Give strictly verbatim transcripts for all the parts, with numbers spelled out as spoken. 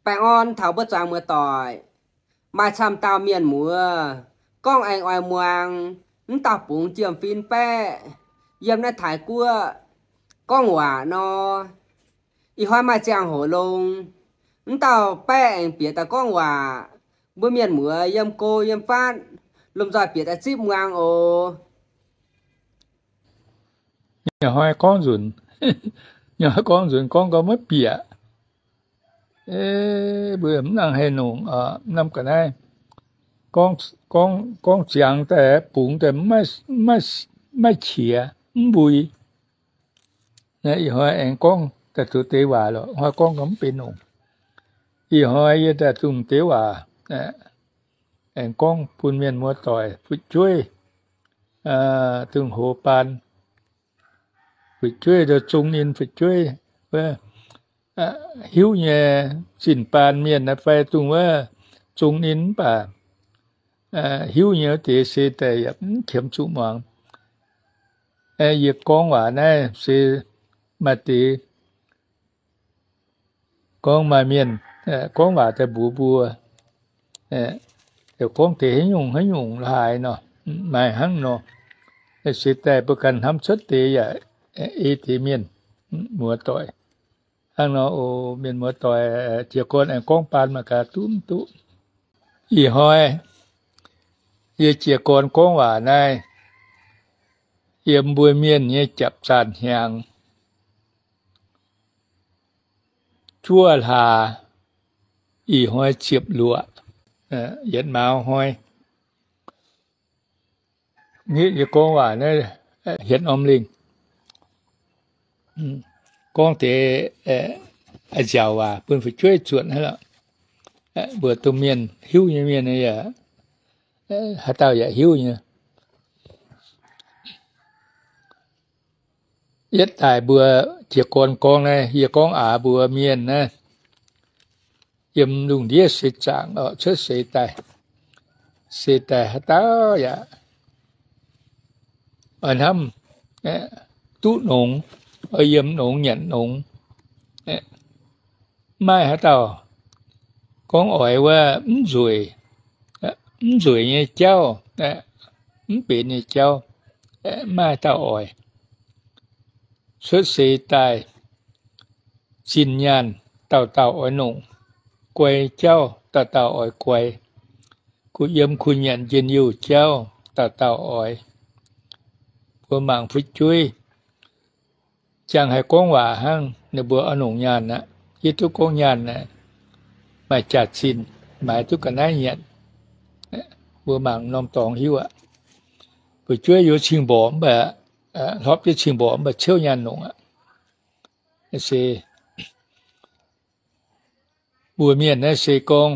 ไปออนเถาบ่จางเมื่อต่อยมาชำตาวเมียนหมัวก้องไอออยมวงนตาปุงเจียมฟินแป้เยี่ยมในถ่ายกัวก้องหวานออีห้อยมาจางโหลงนตาแป้เองเปียตะก้องหว่าเมื่อเมียนหมัวเยี่ยมโกเยี่ยมฟาดลมจอยเปียตะจิบงางโอ nhà hai con run nhà hai con run con có mất bịa ê bữa năng hay nung ở năm cái này con con con chẳngแต่ปุ๋งแต่ไม่ไม่ไม่เฉียไม่บุยเนี่ยอีหอยเองกองแต่ตัวเตว่าหรอหอยกองก็ไม่เป็นหนุ่มอีหอยแต่ตุ่มเตว่าเนี่ยเองกองพูนเมียนมัวต่อยผู้ช่วยเอ่อถึงโหปานผู้ช่วยเดี๋ยวจงนินผู้ช่วยว่าหิวเนี่ยสินปานเมียนนะไปตรงว่าจงนินป่ะหิวเนี่ยเตะเสแต่ยับเข็มจุมองเออก้องว่านะเสมาตีก้องมาเมียนเออก้องว่าแต่บัวบัวเออเดี๋ยวก้องเตะให้ยุงให้ยุงลายเนาะไม่หั่งเนาะเสแต่ประกันทำชัดเตะอย่าเอทีเมียนมัวต่อยหั่งเนาะโอเมียนมัวต่อยเจียก้อนไอ้ก้องปานมากาตุ้มตุ้อีหอยเยี่ยเจียก้อนก้องว่าได้เยี่ยมบัวเมียนเนี่ยจับสานแหงชั่วลาอีหอยเฉียบหลัวเอ่อเย็นมาหอยนี่จะก้องว่าเนี่ยเห็นอมลิงก้องเตะเอ่ออาจารย์ว่าเพิ่นไปช่วยส่วนให้แล้วเอ่อเบื่อตัวเมียนหิวเมียนเนี่ยเอ่อหาเต้าอย่าหิวเนี่ยยัดตายเบื่อเจียกอนกองเลยเฮียกองอาเบื่อเมียนนะยมลุงเดียสิจางเออเชื่อเสียตายเสียตายหาเต้าอย่าอันทำเอ่อตู้หนงเอ้ยยมหนงหยันหนงเอ่อไม่หาเต้ากองอ่อยว่าอุ้มรวยเอ่ออุ้มรวยเนี่ยเจ้าเอ่ออุ้มเป็นเนี่ยเจ้าเอ่อไม่เต้าอ่อยxuất sĩ tài xin nhàn tàu tàu ở nụng quay châu tàu tàu ở quay cụ yếm khu nhận dân yêu châu tàu tàu ở vừa mạng phích chui chẳng hay con hòa hăng nếu bữa ở nụng nhàn á ít tu con nhàn á mà chặt xin mà tu cả nái nhận vừa mạng nom tòng hiu ạ vừa chui vô xin bỏ mà họp cái trình bộ mà chiếu nhàn nụng á sẽ bùa miền này sẽ con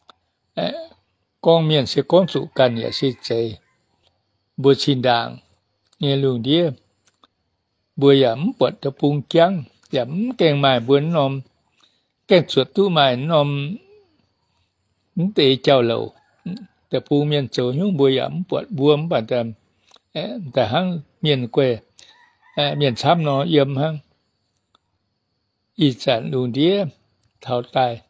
con miền sẽ con chủ cần ya sẽ chạy bùa trình đàng nghe luồng đĩa bùa yểm bật tập bung trắng yểm kèn mài bùa nôm kèn chuột tu mài nôm tệ chào lầu tập bung miền châu nhung bùa yểm bật buông bản tầmแต่หั่งเมียนกวยเอ่อเมียนช้ำเนาะเยี่ยมหั่งอีสานลุงเดียเท่าตาย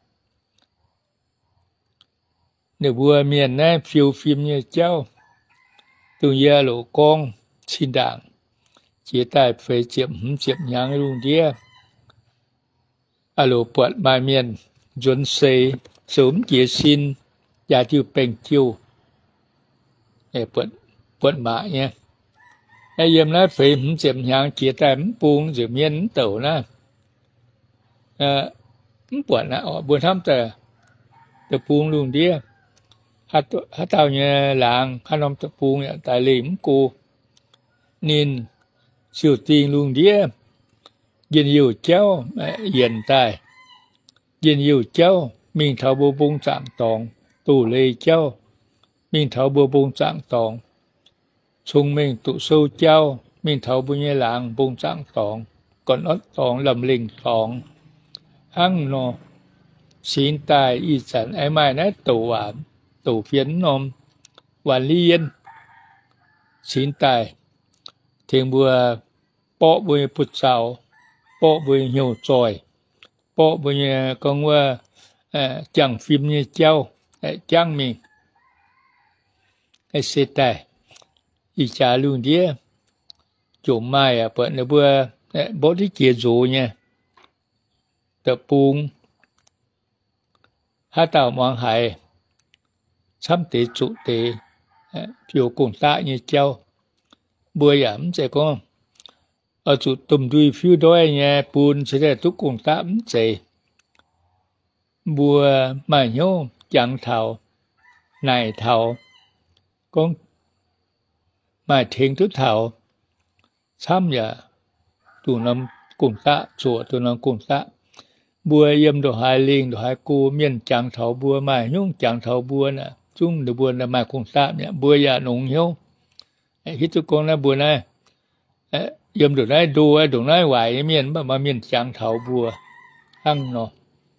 เดี๋ยวบัวเมียนนะฟิวฟิมเนี่ยเจ้าตุงเยาโหลกองชินด่างเจียตายเฟยเจียมหืมเจียมยางลุงเดียอะโหลปวดมาเมียนจนเซสมเจียซินยาจิ้วเป็งจิ้วเอ่อปวดปวดมาเนี่ยไอ้ยมนะฝีมเจ็บยางเกียแต่มปูงจะเมียนเต่านะเอ่อมปวดนะอ๋อบัวทำแต่แต่ปูงลุงเดียฮัตฮัตเต่าเนี่ยหลังขนมตะปูงเนี่ยตายเลยมกูนินสิวตีงลุงเดียยินอยู่เจ้าเย็นตายยินอยู่เจ้ามิงเท่าบัวปุงจางตองตู่เลยเจ้ามิงเท่าบัวปุงจางตองchung mình tụ sâu châu mình thấu bùi nhẹ làng bông trạng tòng còn ớt tòng lầm linh tòng hăng nọ xin tài y sản ai mai nét tủ ảm tủ phiến nòm và liên xin tài thiền bùa bỏ bùi phụt sào bỏ bùi nhiều tròi bỏ bùi con qua chẳng phim như châu chẳng mình cái xe tài ý trả luôn đi chỗ mai à bữa nó vừa bố đi chia rồi nha tập buông hát tàu mong hải sắm tế trụ tế phiếu cùng tạ như châu bữa giảm sẽ có ở chỗ tùm đuôi phiếu đôi nha buồn sẽ là túc cùng tạ sẽ bùa mà nhô chẳng thảo này thảo con mà thiên thức thảo xăm nhà tụ năm cùng tạ chùa tụ năm cùng tạ bùa yếm đồ hai linh đồ hai cô miền chẳng thảo bùa mà nhung chẳng thảo bùa nè chung đồ bùa là mà cùng tạ nhá bùa ya nồng hiếu hít tụ con là bùa này yếm đồ này đồ đồ này hoài miền mà mà miền chẳng thảo bùa ăn nó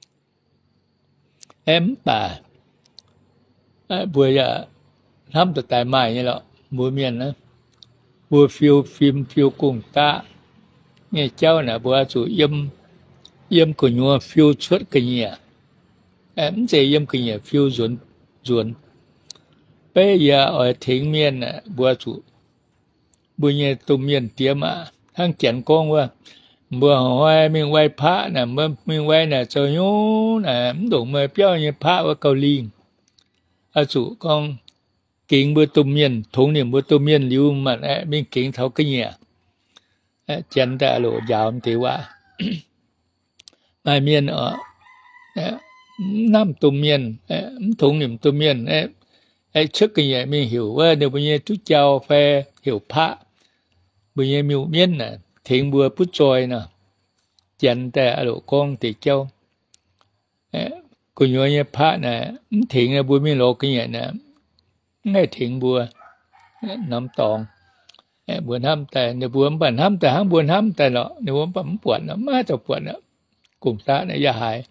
em bà bùa ya thăm từ tại mai như đó bùa miền đó bùa phiêu phim phiêu cùng ta nghe cháu là bùa chủ yếm yếm của nhua phiêu suốt cái nhà em sẽ yếm cái nhà phiêu ruột ruột bây giờ ở thính miền là bùa chủ bùa nhà tụm miền tiêm à thằng chén con qua bùa hoài mình quay phá nè mình quay nè cho nhú nè đủ mười béo như phá ở cầu liên à chủ con kính bữa tụm miền thống niệm bữa tụm miền lưu mà nè mình kính thấu cái nhà chân đã lộ giáo thì quá mai miền ở năm tụm miền thống niệm tụm miền ấy trước cái nhà mình hiểuว่าเดี๋ยวbây giờ chú cháu phải hiểu phá bây giờ mình miền nè thiện bữa bút trôi nè chân đã lộ con thì cháu cô nhớ như phá nè thiện là bữa mình lộ cái nhà nè ngay thiện bùa nắm tòng bùa nămแต่ในบวมปั่นห้ำแต่ห้างบวมห้ำแต่เนาะในบวมปั่นปวดนะมาจะปวดนะกลุ่มตาเนี่ยอย่าหาย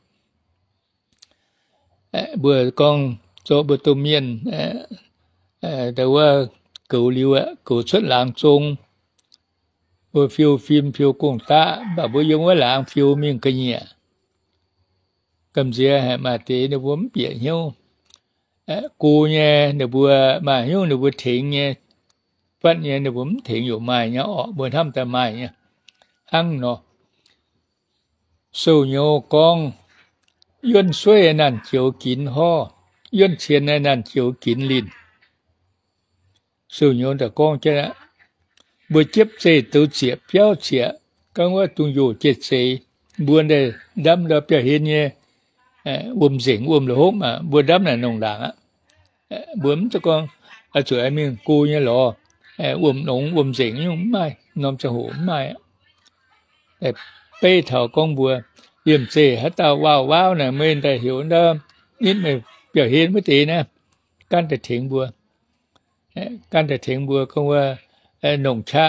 บวกองโจบตุเมียนแต่ว่าเก่าลิวอ่ะเก่าชุดหลังจงบวฟิวฟิล์มฟิวกลุ่มตาแบบบวยงว่าหลังฟิวมีกันเนี่ยกำเสียให้มาตีในบวมเปียกเหี้ยวกูเนี่ยในบัวมาเหี้ยวในบัวถิงเนี่ยฟันเนี่ยในผมถิงอยู่ไม่เนี่ยอ๋อบัวทำแต่ไม่เนี่ยหั่งเนาะสู้โยกองย้อนช่วยนั่นเจียวกินห่อย้อนเชียนนั่นเจียวกินลิ้นสู้โยแต่กองจะบัวเจ็บเสียตัวเสียเพี้ยวเสียก็ว่าตุงอยู่เจ็ดเสียบัวได้ดำแล้วเปียเห็นเนี่ยวมเสียงวมหลงอ่ะบัวดำน่ะนงด่างอ่ะบัวมันจะกองอาจจะมีกูเนี่ยหรอวมหลงวมเสียงยุ่งไม่นอมจะหูไม่แต่เป้เถากองบัวเยี่ยมเสียฮัตตาว้าวว้าวน่ะไม่ได้หิวเดิมนิดไม่เปียเห็นไม่ตีนะการแต่เถียงบัวการแต่เถียงบัวก็ว่าหนงชา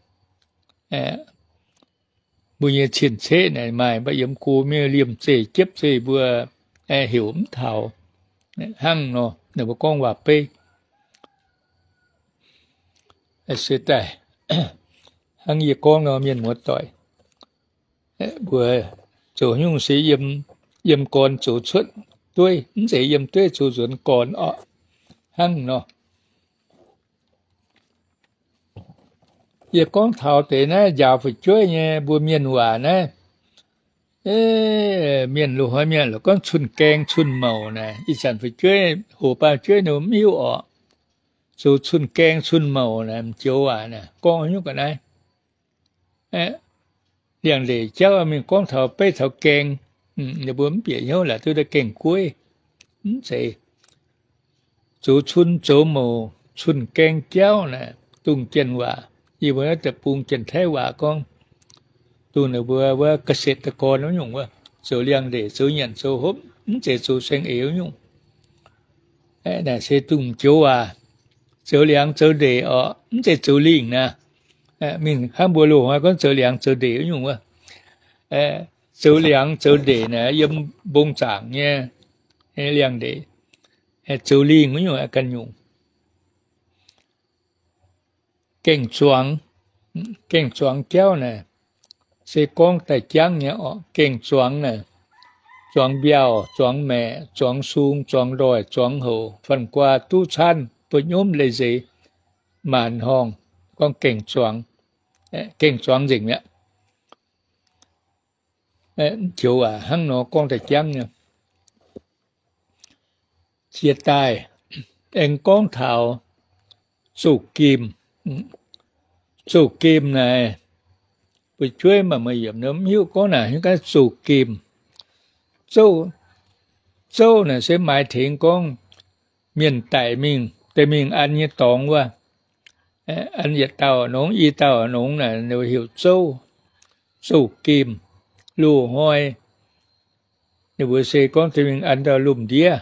บุญญาชินเสไหนไม่บะยมกูมีเลี่ยมเสเจ็บเสบัวหิวเถาหั่งเนาะเดี๋ยวกองว่าเป้เสียใจหั่งยี่กองเนาะมีหมดต่อยบัวโจยุ่งเสียยมยมก่อนโจชุดด้วยเสียยมด้วยโจส่วนก่อนอ่ะหั่งเนาะยี่กองเท่าแต่นะยาวไปช่วยเนี่ยบัวเมียนหวานนะเอ๊ะเมียนลูกหอยเมียนแล้วก็ชุนแกงชุนเมานะอีสันไปช่วยหัวปลาช่วยหนูมิวอ่ะสูชุนแกงชุนเมานะมันเจียวอ่ะนะกองยุ่งกันไหนเอ๊ะอย่างเดียวเจ้ามีกองเท่าไปเท่าแกงอืมเดี๋ยวบัวมันเปียกเยอะแหละตัวเด็กแกงกุ้ยอืมใช่สูชุนโจเมาชุนแกงเจ้านะตุงเจนว่ายี่บัวแต่ปรุงเจนแท้ว่าก้องตัวเนี่ยบัวว่าเกษตรกรน้องยุ่งว่าสูเลี้ยงเด็กสูหยันสูฮบมันจะสูเซงเอวยุ่งเอ้เนี่ยเสตุงโจว่าสูเลี้ยงสูเด็กอ๋อมันจะสูลิงนะเอ้มินข้ามบัวหลวงว่าก็สูเลี้ยงสูเด็กยุ่งว่าเอ้สูเลี้ยงสูเด็กเนี่ยยมบงจางเนี่ยให้เลี้ยงเด็กเอ้สูลิงมันยุ่งกันยุ่งเก่งจวงเก่งจวงเจ้าเนี่ยเสกองแต่จังเนี่ยอ๋อเก่งจวงเนี่ยโจ choáng béo choáng mẹ choáng sung choáng đòi choáng hổ phần qua tu chan bữa nhóm lấy gì màn hong con kênh choáng kênh choáng gì nhá chiều à hăng nó con thạch trắng nha chia tay anh con thảo sủ kim sủ kim này buổi trưa mà mày dầm nó hiếu có nào những cái sủ kim châu châu này sẽ mãi thiện con miền Tây mình Tây mình ăn như tòng qua ăn như tàu nóng y tàu nóng này đều hiểu châu sủ kim lù hoi nếu bữa xe con Tây mình ăn tàu lùm đĩa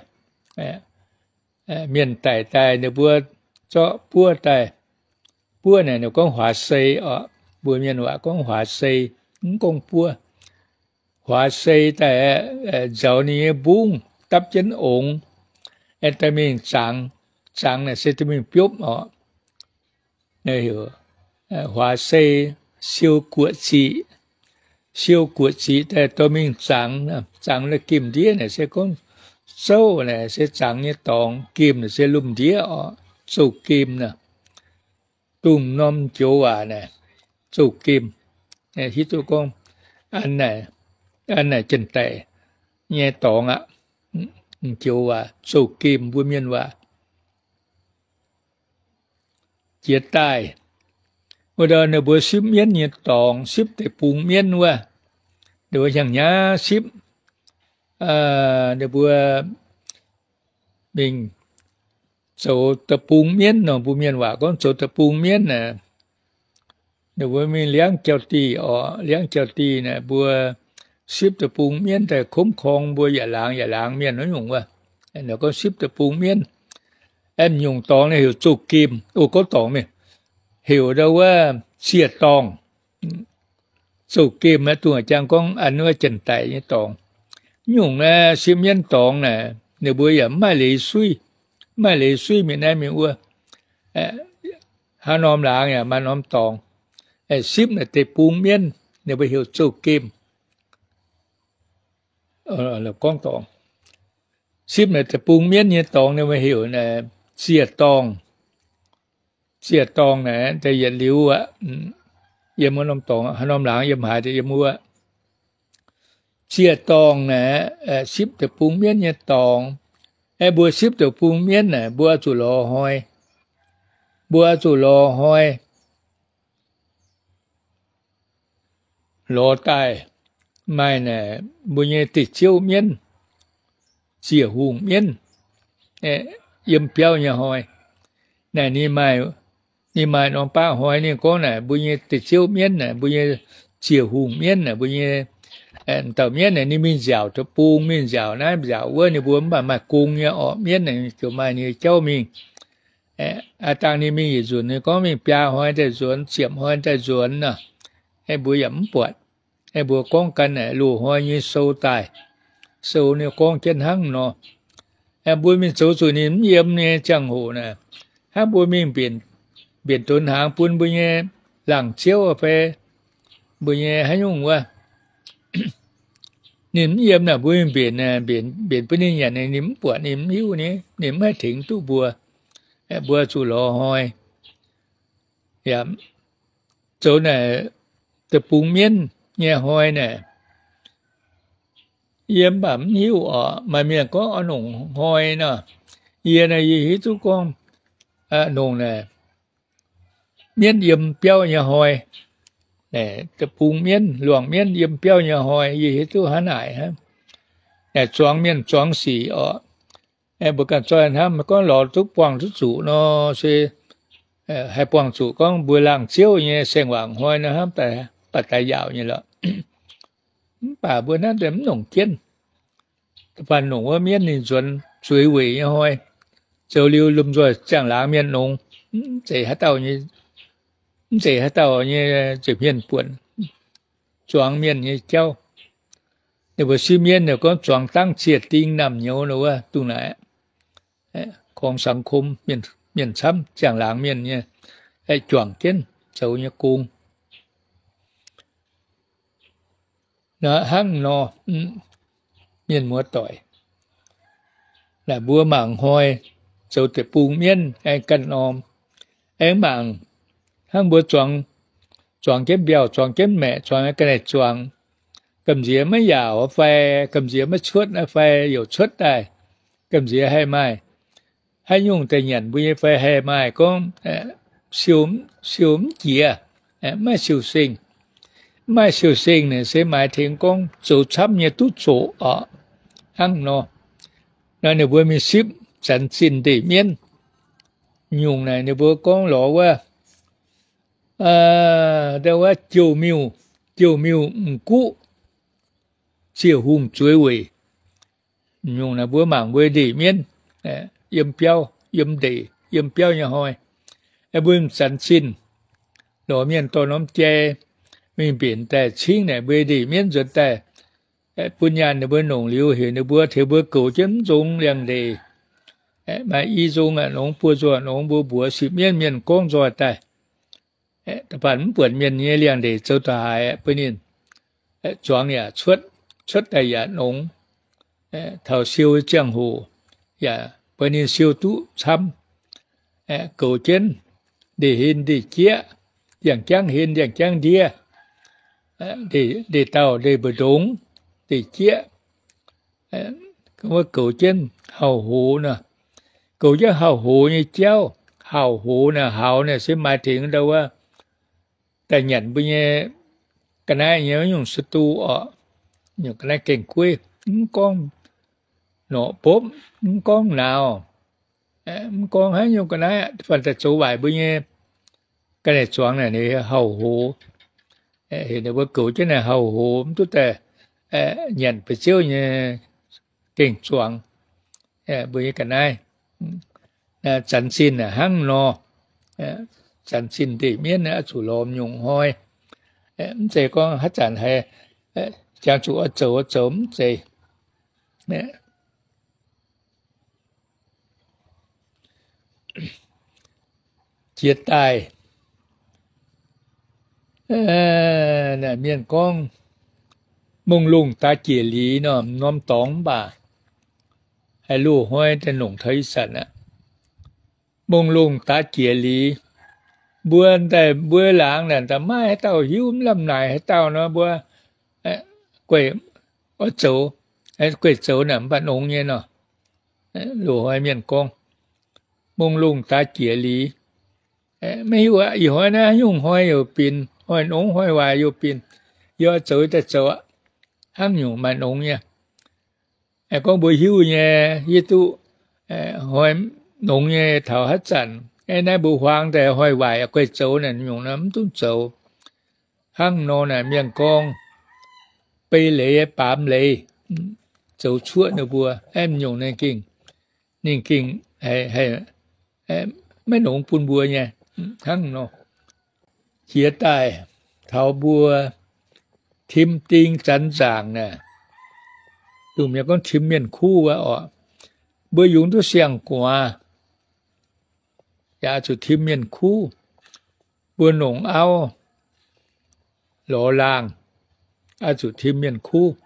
miền Tây Tây nếu bữa cho bữa Tây bữa này nếu con hóa xây ở bữa miền hóa con hóa xây cũng con bữa hóa xây tại dạo này bung tập chân ổn em ta mình sáng sáng này sẽ ta mình biết họ này hiểu hóa xây siêu của chị siêu của chị tại ta mình sáng sáng là kim đĩa này sẽ có sâu này sẽ sáng như tòng kim này sẽ lùm đĩa họ sâu kim nè tùm nom chỗ à này sâu kim này hít tôi con anh này anh này chân tệ nghe tòng ạ chiều à sâu kim vui miên và chia tay bây giờ nếu bữa ship miên như tòng ship để bùng miên qua để chẳng nhá ship à để bữa mình số tập bùng miên nó bùng miên và con số tập bùng miên nè để bữa mình liang chào tì ở liang chào tì nè bữa ship tập bùng miên tại khóm khong bữa giả làng giả làng miên nó dùng qua nó có ship tập bùng miên em dùng tòng này hiểu chụp kim ô có tòng mình hiểu đâu á xìa tòng chụp kim á tuổi trang con anh nó chân tay như tòng dùng là ship miên tòng nè nếu bữa giờ mai lấy suy mai lấy suy miền Nam miền Ua hà nôm làng nhà mà nôm tòng ship là tập bùng miên nếu bữa hiểu chụp kim ờ là con tòng ship này tập bùng miên như tòng nếu mà hiểu là xìa tòng xìa tòng này tại giờ liu á yếm muốn nôm tòng hà nôm làng yếm hại thì yếm mua xìa tòng này ship tập bùng miên như tòng ai bữa ship tập bùng miên này bữa chủ lò hoi bữa chủ lò hoi lò tai mai này bữa như tịch chiêu miên xìa hùng miên yếm béo nhà hoi này ni mai ni mai nó pa hoi ni có này bữa như tịch chiêu miên này bữa như xìa hùng miên này bữa như tàu miên này ni mình dạo cho bung mình dạo nãy dạo vừa ni bữa mà mà cung như ở miên này kiểu mai ni cháu mình à tang ni mình ruột ni có mình béo hoi tại ruột xiêm hoi tại ruột nè ai bữa yếm bọt ai bữa con cần này lù hoi như sâu tài sâu ni con chân hăng nó em bữa mình số số nín yếm nè chẳng hộ nè hát bữa mình biển biển tuần hàng buôn bữa nhé làng chiếu ở phía bữa nhé hay nhung qua nín yếm là bữa mình biển nè biển biển bữa nhé này nín bữa nín hiu nè nín hay thỉnh tu bùa bùa chủ lò hoi yếm chỗ này tập bùng miên nghe hoi nè yếm bẩm hiu ở mà miền có ở nồng hoi nè yếm này gì hết chú con à nồng nè miên yếm béo nhà hoi nè tập bùng miên luồng miên yếm béo nhà hoi gì hết chú hắn ải ha nè choáng miên choáng xỉ ở em bữa cả cho anh ha mà có lò thuốc quang thuốc chủ nó sẽ hai quang chủ có bữa làng chiếu như sen hoàng hoi nó ha tại tại tại dạo như là bà bữa nó đếm nồng thiên phần nồng ở miền thì chuẩn suy quỷ như hoi châu liu lùm rồi chẳng lá miền nồng chỉ hát tàu như chỉ hát tàu như chỉ miền cuộn choáng miền như châu nếu bữa xí miền nếu có choáng tăng triệt tinh nằm nhau nữa tu này con sáng khum miền miền sắm chẳng lá miền như ai choáng kiến châu như cung nó hăng nó miên múa tỏi là búa mảng hoi dầu để bùng miên ai cần om ai mảng hang búa choàng choàng cái bèo choàng cái mẹ choàng cái này choàng cầm dĩa mới giàu phê cầm dĩa mới chuốt nó phê nhiều chuốt đây cầm dĩa hay mai hay dùng tay nhận bùi phê hay mai có siêu siêu dĩa mai siêu sinh mai siêu sinh này sẽ mai thiên con chủ chấp như tút chỗ ở hang nó nó nếu bữa mình ship sản sinh để miên dùng này nếu bữa con lọ qua à đâu qua chiều miu chiều miu cũ chiều hùng chuối quỷ dùng là bữa mảng bữa để miên yếm piao yếm để yếm piao nhà hồi cái bữa sản sinh lọ miên to nóm che mình biển tại chính này bữa để miên rồi tạiปุญญาในเบื้องหนงลิวเห็นในเบื้องเทเบื้องเก่าจนจงเรียงเดมาอีจงอ่ะหนงปัวจัวหนงบัวบัวสิเมียนเมียนก้องจัวแต่แต่ผ่านเปิดเมียนนี้เรียงเดเจ้าตายเพื่อนนี่จวงเนี่ยชุดชุดแต่อย่าหนงเท่าซิวเจียงหูอย่าเพื่อนนี่ซิวตู้ช้ำเก่าจนได้เห็นได้เจี๊ยอย่างจังเห็นอย่างจังเดียได้ได้เต่าได้บดงthì chia cái cậu chân hào hủ nè cậu chứ hào hủ như cháu hào hủ nè hào nè sẽ mai thiện đâu á ta nhận bây giờ cái này nhớ dùng sư tu ở nhiều cái này kèn quê con nọ bốp con nào con hết nhiều cái này phần ta số bài bây giờ cái này choáng này này hào hủ thì nó bữa cậu chứ này hào hủ tốt tệ nhận phải chiếu như kinh choáng bởi cái này chẳng xin là hăng nọ chẳng xin thì miễn là chủ lòm nhung hoi sẽ có hát chẳng hay chẳng chủ ở chỗ ở chấm gì chia tay là miền con mông lung ta chỉ lý nó nom tóm bà hay lù hoi trên lùng thấy sẵn á mông lung ta chỉ lý bữa tại bữa láng là ta mai hay tao hiếu lâm này hay tao nó bữa quẩy ở chỗ hay quẩy chỗ nằm bạn ống như nó lù hoi miền con mông lung ta chỉ lýไม่hiểu à hiểu hoi na dùng hoiอยู่ปินหอยน้องหอยวายอยู่ปินย่อเจอแต่เจอhăng nhung mà nông nha, con bồi hiu nha, như tu hỏi nông nha thảo hết sẵn, cái này bồi hoangแต่hỏi vài quay châu này nhung lắm tu châu, hăng nô này miền con, bay lệ bám lệ, châu chuột nữa bùa, em nhung này kinh, nên kinh hay hay mấy nông phun bùa nha, hăng nô, chia tay thảo bùa thím tinh chắn giảng nè tụi mình con thím miền khu á ọ bữa dùng tôi xiang qua ya chủ thím miền khu bữa nông ao lò làng à chủ thím miền khu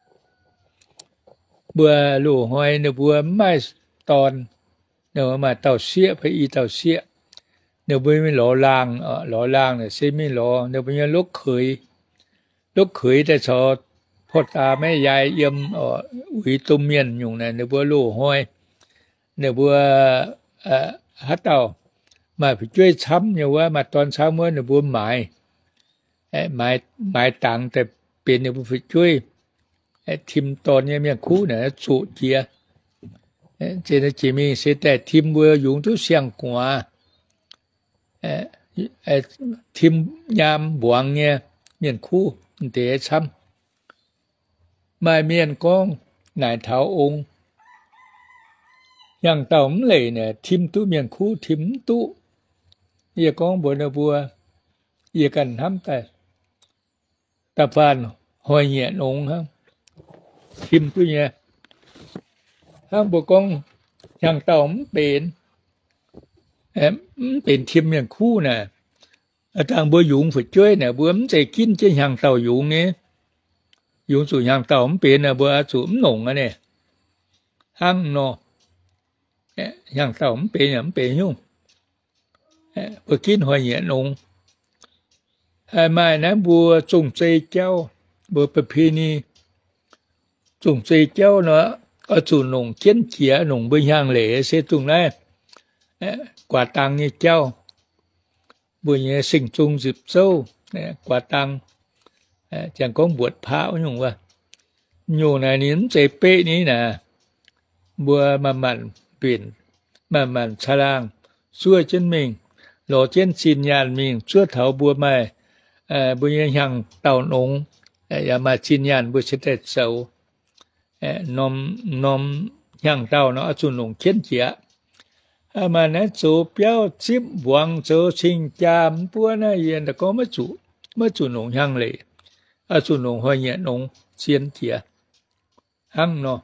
bữa lù hoài nè bữa mai tòn nếu mà tàu xía phải y tàu xía nếu bữa mình lò làng ở lò làng này sẽ mình lò nếu bây giờ lúc khởi lúc khởiแต่ชอพ่อตาแม่ยายเยี่ยมเอ่ออุยตุ้มเมียนอยู่เนี่ยในบัวลู่ห้อยในบัวเอ่อฮัตเต่ามาไปช่วยช้ำเนี่ยว่ามาตอนเช้าเมื่อในบัวหมายไอ้หมายหมายต่างแต่เป็นในบัวไปช่วยไอ้ทีมตอนเนี่ยเมียคู่เนี่ยสุเจียเอ้เจนจีมีเสแต่ทีมบัวอยู่ทุกเสียงกว่าเอ้ไอ้ทีมยามบวงเนี่ยเมียคู่เตะช้ำมาเมียนก้องนายเท้าองค์อย่างเต่ามันเลยเนี่ยทิมตู้เมียนคู่ทิมตู้เยี่ยก้องบัวนาบัวเยี่ยกันทำแต่ตาฟานหอยเหยียนองค์ครับทิมตู้เนี่ยห้างบัวก้องอย่างเต่ามันเป็นเอ็มเป็นทิมเมียนคู่น่ะทางบัวยุงฝึกช่วยเนี่ยบัวมันจะกินจะห่างเต่ายุงเนี่ย dùng chủ hàng tàu không biển là bữa chủ nồng cái này hăng nó hàng tàu không biển là không biển nhung bữa kín hoài nhẹ nồng hai mai nãy bữa trồng cây châu bữa bữa phi ni trồng cây châu nữa ở chủ nồng chiến chia nồng bên hàng lễ sẽ trồng này quả tăng như châu bữa nhẹ sinh trùng dịp sâu quả tăng chẳng có buộc pháo nhungว่าอยู่ในนี้เจเป้นี้นะบัวมามันเปลี่ยนมามันฉลางช่วยเช่นมิงหล่อเช่นสินยานมิงช่วยเถาบัวไม่เอ่อบัวยังเต่าหนงเอ่ออย่ามาสินยานบัวเสด็จเสาเอ่อนมนมยังเต่าเนาะจุนหนงเช่นเจียอามานะโจเปียวจิบหวังโจชิงจามบัวน่ะเย็นแต่ก็ไม่จุไม่จุนหนงยังเลยอาจุนหนงหอยเนี่ยหนงเชียนเจียหังเนาะ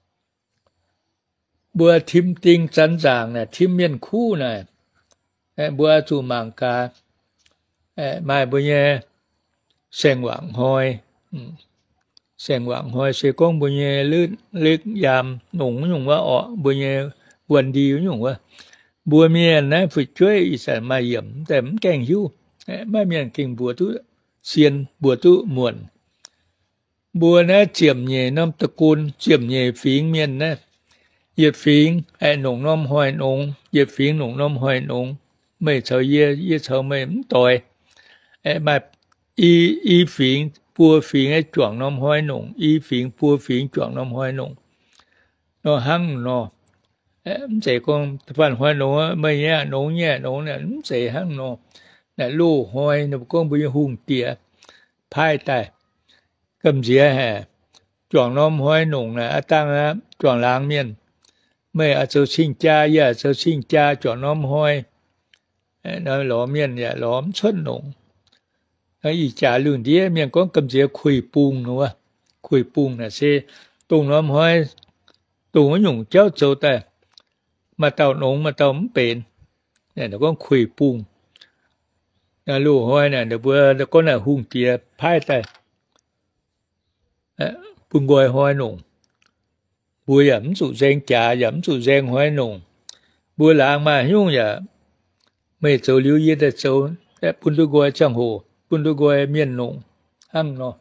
บัวทิมติงจันจางเนี่ยทิมเมียนคู่น่ะเอ่อบัวจูมังกาเอ่อไม่บัวเนี่ยแสงหวังหอยแสงหวังหอยเสกงบัวเนี่ยลื่นเล็กยามหนงหนุ่งว่าอ๋อบัวเนี่ยวันดีหนุ่งว่าบัวเมียนนะฝึกช่วยอีสานมาเยี่ยมแต่มันแกงหิวไม่เมียนเก่งบัวตุเซียนบัวตุมวนบัวนะเจียมเย่น้ำตระกูลเจียมเย่ฝีงเมียนนะเหยียดฝีงไอ้หนงน้ำหอยหนงเหยียดฝีงหนงน้ำหอยหนงไม่เฉาเยี่ยเยี่ยเฉาไม่ต่อยไอ้มาอีอีฝีงปัวฝีงไอ้จ่วงน้ำหอยหนงอีฝีงปัวฝีงจ่วงน้ำหอยหนงนอหังนอเอ้มันเจ๋กงฟันหอยหนงไม่แย่หนงแย่หนงเนี่ยมันเจ๋หังนอเนี่ยลูกหอยเนี่ยก็บุญหุ่งเตี๋ยพายตายกำเสียแห่จ่วงน้ำหอยหนงนะตั้งนะจ่วงล้างเมียนไม่อาจจะชิงจ้าอย่าจะชิงจ้าจ่วงน้ำหอยน้อยหล่อเมียนอย่าหล่อมชนหนงไอ้อีจ่าลื่นเดียเมียนก็กำเสียคุยปุงนะวะคุยปุงนะเสตรงน้ำหอยตรงหนุ่งเจ้าโจแต่มาเต่าหนงมาเต่ามันเป็นเนี่ยเราก็คุยปุงนะลูกหอยเนี่ยเดี๋ยวเบื่อเดี๋ยวก็น่ะหุ่งเตี๋ยพายแต่ปุ่นบอยหอยหนงบัวหยำสุเซงจ่าหยำสุเซงหอยหนงบัวหลางมายุ่งอย่าไม่เจ้าเลี้ยวเยี่ยแต่เจ้าแต่ปุ่นตัวกอยช่างโหปุ่นตัวกอยเมียนหนงห้างเนาะ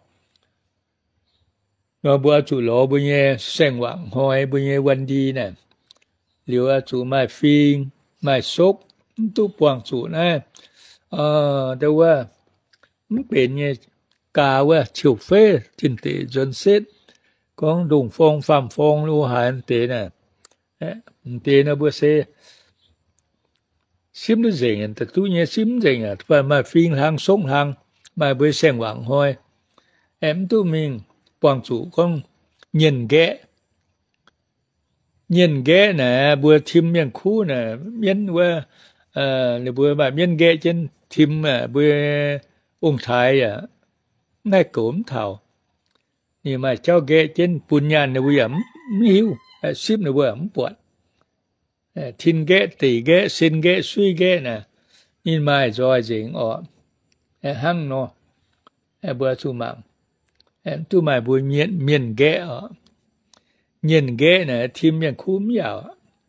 เราบัวจุหล่อบัวเย่แสงหวังหอยบัวเย่วันดีเนี่ยเหลียวจุไม้ฟิงไม้ซกตู้ปวงจุนะเออแต่ว่ามันเป็นไงกาว่าเฉียวเฟ่ทินเตจนเสร็จกองดงฟองฟามฟองลูหานเตน่ะเอ๊ะเตน่ะบัวเซซิมดูเจ๋งแต่ตู้เนี่ยซิมเจ๋งอ่ะว่ามาฟิงทางส่งทางมาบัวแสงหวังหอยแอมตู้มิงปวงจุกองเย็นแกะเย็นแกะน่ะบัวทิมยังคู่น่ะเย็นว่าเอ่อในบัวแบบเย็นแกะจนทิมอ่ะบัวองค์ไทยอ่ะน่าโกมเท่านี่มาเจ้าแกะเจนปุญญาในบุญยำมิวซิบในบุญยำปวดทินแกะตีแกะสินแกะซุยแกะน่ะนี่มาจอยจริงอ๋อหังเนาะบัวสุมังตู้มาบัวเมียนเมียนแกะอ๋อเมียนแกะน่ะทิมยังคุ้มยาว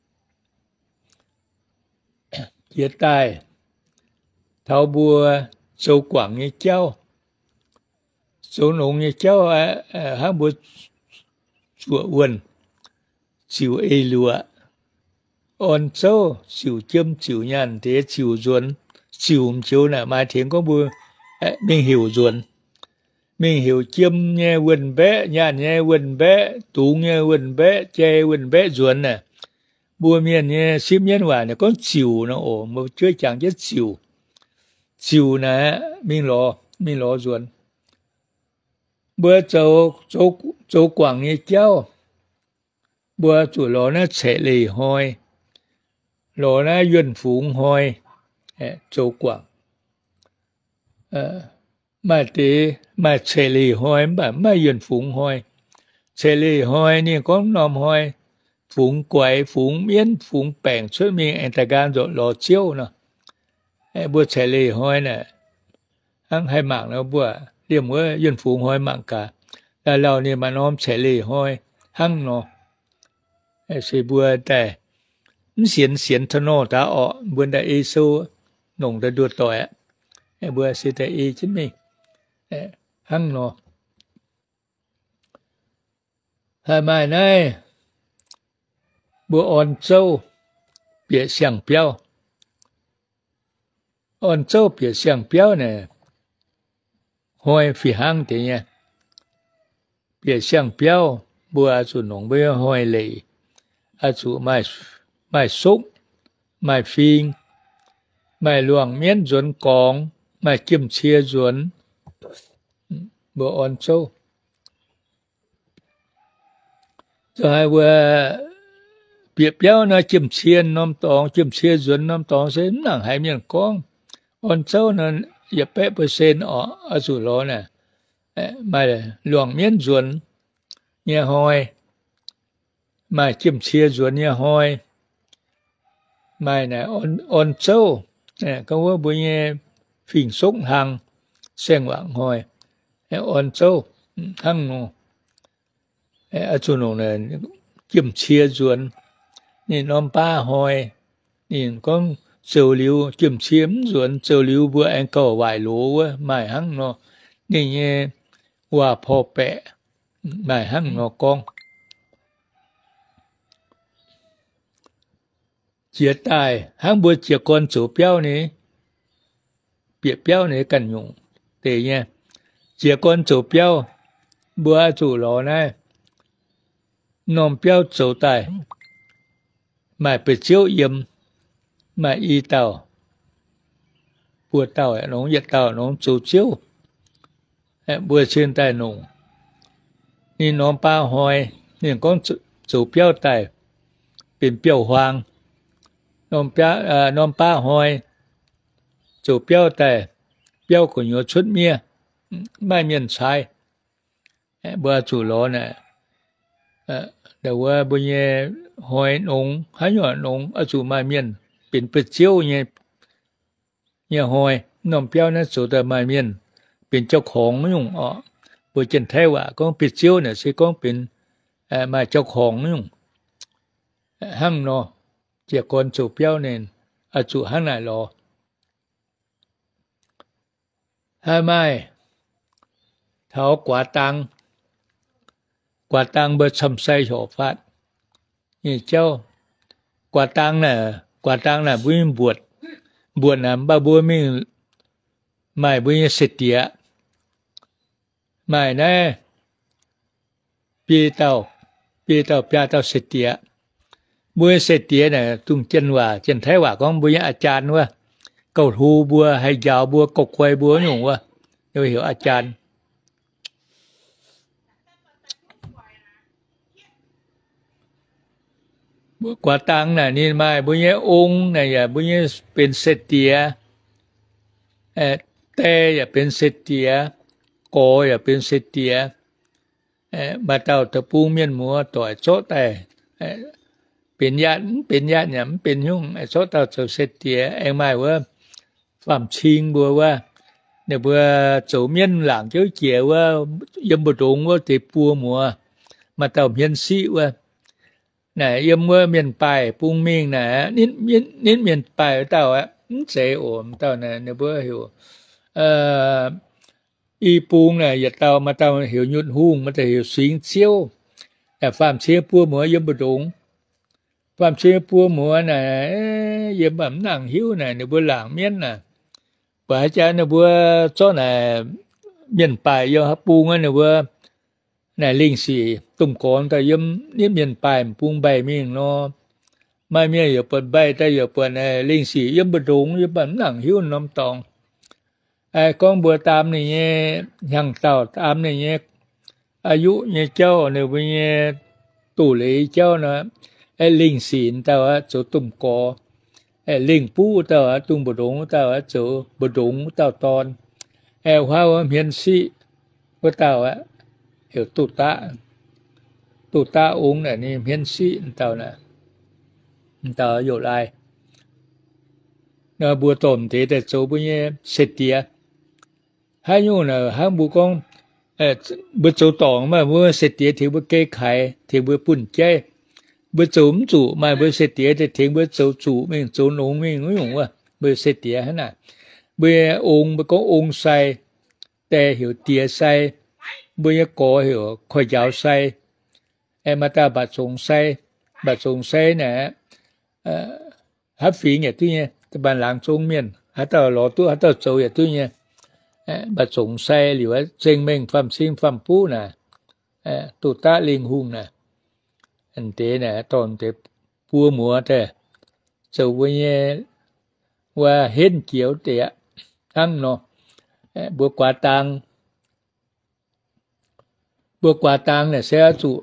เกียรตายเท่าบัวโจกว่างนี่เจ้าโจหนงนี่เจ้าอ่ะห้างบัวชัวอ้วนสิวเอลัวอ่อนโจสิวเจียมสิวยันเตะสิวจวนสิวสิวน่ะมาถึงก็บัวมิงหิวจวนมิงหิวเจียมเนี่ยวนแบะยันเนี่ยวนแบะตูงเนี่ยวนแบะเจวนแบะจวนน่ะบัวเมียนเนี่ยซิมยันว่าเนี่ยก็สิวนะโอ้มาช่วยจังจะสิวสิวนะมิงรอมิงรอจวนบัวโจโจโจกว่างนี่เจ้าบัวจุหล่อนะเฉลี่หอยหล่อนะยวนฝูงหอยเอ่อโจกว่างเอ่อมาเตมาเฉลี่หอยแบบไม่ยวนฝูงหอยเฉลี่หอยนี่ก็นอมหอยฝูงกวยฝูงเมียนฝูงแป่งช่วยมีอันตรการหล่อเชี่ยวเนาะไอ้บัวเฉลี่หอยน่ะทั้งให้หมากแล้วบัวเรียกว่ายืนฝูงหอยมังกาแล้วเราเนี่ยมาน้อมเฉลี่ยห้อยหั่งเนาะไอ้สิบัวแต่เสียนเสียนทโนตาออบัวได้เอซูหนงตะดูต่อยไอ้บัวสิแต่เอจิมิเอ่หั่งเนาะให้ไม่ไหนบัวอ่อนเจ้าเปียเสียงเปียวอ่อนเจ้าเปียเสียงเปียวเนี่ยห้อยฝีหั่งแต่เนี่ยเปียเสียงเปียวบัวสุหนงบัวห้อยเลยอาสุไม่ไม่ซุกไม่ฟิงไม่หลวงเมียนจวนกองไม่จิ้มเชียจวนบัวอ่อนเจ้าจะให้ว่าเปียเปียวนะจิ้มเชียนน้ำตองจิ้มเชียจวนน้ำตองเส้นหนังให้เมียนกองอ่อนเจ้านั้นอย่าเป๊ะเปอร์เซ็นต์อ๋ออาสุโลน่ะไม่หลวงเมียนจวนเนี่ยหอยไม่จิ้มเชียจวนเนี่ยหอยไม่นะอ่อนอ่อนเจ้าเนี่ยก็ว่าบุญเนี่ยฟิ่งซุกหังเสียงหวังหอยอ่อนเจ้าหังนูอาจุนงเนี่ยจิ้มเชียจวนนี่น้องป้าหอยนี่ก็เจ้าหลิวจิ้มเชียมจวนเจ้าหลิวบัวแองก็ไหวหลัวไม่หังเนาะนี่เนี่ยว่าพอแปะไม่หังเนาะกองเจียตายหังบัวเจียกอนจูเปียวนี่เปียเปียวนี่กันยุงแต่เนี่ยเจียกอนจูเปียวบัวจูหล่อนะนอมเปียวจูตายไม่ไปเจียวเยี่ยมไม่อีเต่าบัวเต่าน้องยัดเต่าน้องจูเจียวบัวเชิญใต้หนุ่งนี่น้องป้าหอยนี่ก็จูเปียวใต้เป็นเปียวหวางน้องป้าเอ่อน้องป้าหอยจูเปียวใต้เปียวคนอยู่ชุดเมียไม่เมียนชายบัวจูหล่อน่ะเอ่อแต่ว่าบัวเนี่ยหอยนงหายหยนงอจูไม่เมียนเป็นเป็ดเจียวเนี่ยเนี่ยหอยน้องเปียวนั้นจูแต่ไม่เมียนเป็นเจ้าของยุ่งอ๋อบัวเจนไทยว่าก็เป็ดเจียวเนี่ยสิก็เป็นเอ่อมาเจ้าของยุ่งหั่งเนาะเจียกอนจูเปียวเนี่ยอจูหั่งไหนรอให้ไม่เท้ากว่าตังกว่าตังเบอร์ชำไซโฉฟาดนี่เจ้ากว่าตังน่ะกว่าตังน่ะบุญบวชบวชน่ะบ่บัวมีไม่บุญเสตียไม่นะปีเต้าปีเต้าปีเต้าเสตียบัวเสตียน่ะตุงเจนว่าเจนไทยว่าของบุญอาจารย์ว่าเก้าทูบัวให้ยาวบัวกกควายบัวหนุ่งว่าเดี๋ยวเห็นอาจารย์บัวกว่าตังน่ะนี่ไม่บุญองค์น่ะอย่าบุญเป็นเสตียเอ่อแต่อย่าเป็นเสตียกออย่าเป็นเสตียเอ่อมาเต้าตะปูเมียนมัวต่อยโซแต่เอ่อเป็นญาติเป็นญาติเนี่ยมันเป็นยุ่งไอ้โซเต้าเจ้าเสตียเองไม่ว่าความชิงบัวว่าเนี่ยบัวโจเมียนหลังเจ้าเจี๋ยว่ายมบดงว่าติปัวมัวมาเต้าเมียนซีว่าน่ะยมว่าเมียนไปปุงมิงน่ะนิดนิดนิดเมียนไปเต้าอ่ะเสโอมเต้าน่ะเนี่ยบัวหิวเอ่ออีปุงน่ะอย่าเต้ามาเต้าหิวยุดหุ่งมาแต่หิวสิงเชี่ยวแต่ความเชี่ยปัวมัวยมบดงความเชี่ยปัวมัวน่ะยมแบบนั่งหิวน่ะเนี่ยบัวหลังเมียนน่ะป่าจารย์เนี่ยบัวจ้อน่ะเมียนไปยอฮับปุงน่ะบัวน่ะลิงสีตุ่มก่อนแต่ยมนี่เมียนไปปุงใบมิงเนาะไม่เมียอย่าเปิดใบแต่อย่าเปิดไอ้ลิงสียมบดงยมแบบนั่งหิวน้ำตองไอ้กองบัวตามนี่เนี่ยยังเต่าตามนี่เนี่ยอายุเนี่ยเจ้าเนี่ยเป็นเนี่ยตู่เหลยเจ้านะไอ้ลิงสีแต่ว่าจุตุ่มกอไอ้ลิงปูแต่ว่าตุ่มบดงแต่ว่าจุบดงแต่ตอนไอ้ว่าว่าเมียนสีว่าแต่ว่าเหี่ยวตุตาตุตาองค์เนี่ยนี่เมียนสีแต่น่ะแต่อยู่ไรเนาะบัวต้มที่แต่จุบุญเนี่ยเสตียให้ยุ่งน่ะให้บุกงเออบ่โจตองมาบ่เสตีถึงบ่แก้ไขถึงบ่ปุ่นใจบ่โจมจู่มาบ่เสตีแต่ถึงบ่โจจู่แม่งโจหนงแม่งงงว่าบ่เสตีหั่นน่ะบ่องค์บ่ก็องค์ใส่แต่hiểu tía sai bây giờ có hiểu khỏi giáo sai em mà ta bà sống sai bà sống sai nè hát phí nhỉ tuy nhiên bà làm trung miền hát tao lọ tu hát tao châu nhỉ tuy nhiên bà sống sai liu trên mình phạm sinh phạm phú nè tu ta linh hùng nè anh thế nè toàn thế vua múa thế châu bây giờ qua hết chiếu thế ăn nó bữa qua tang bữa qua tang này sẽ chủ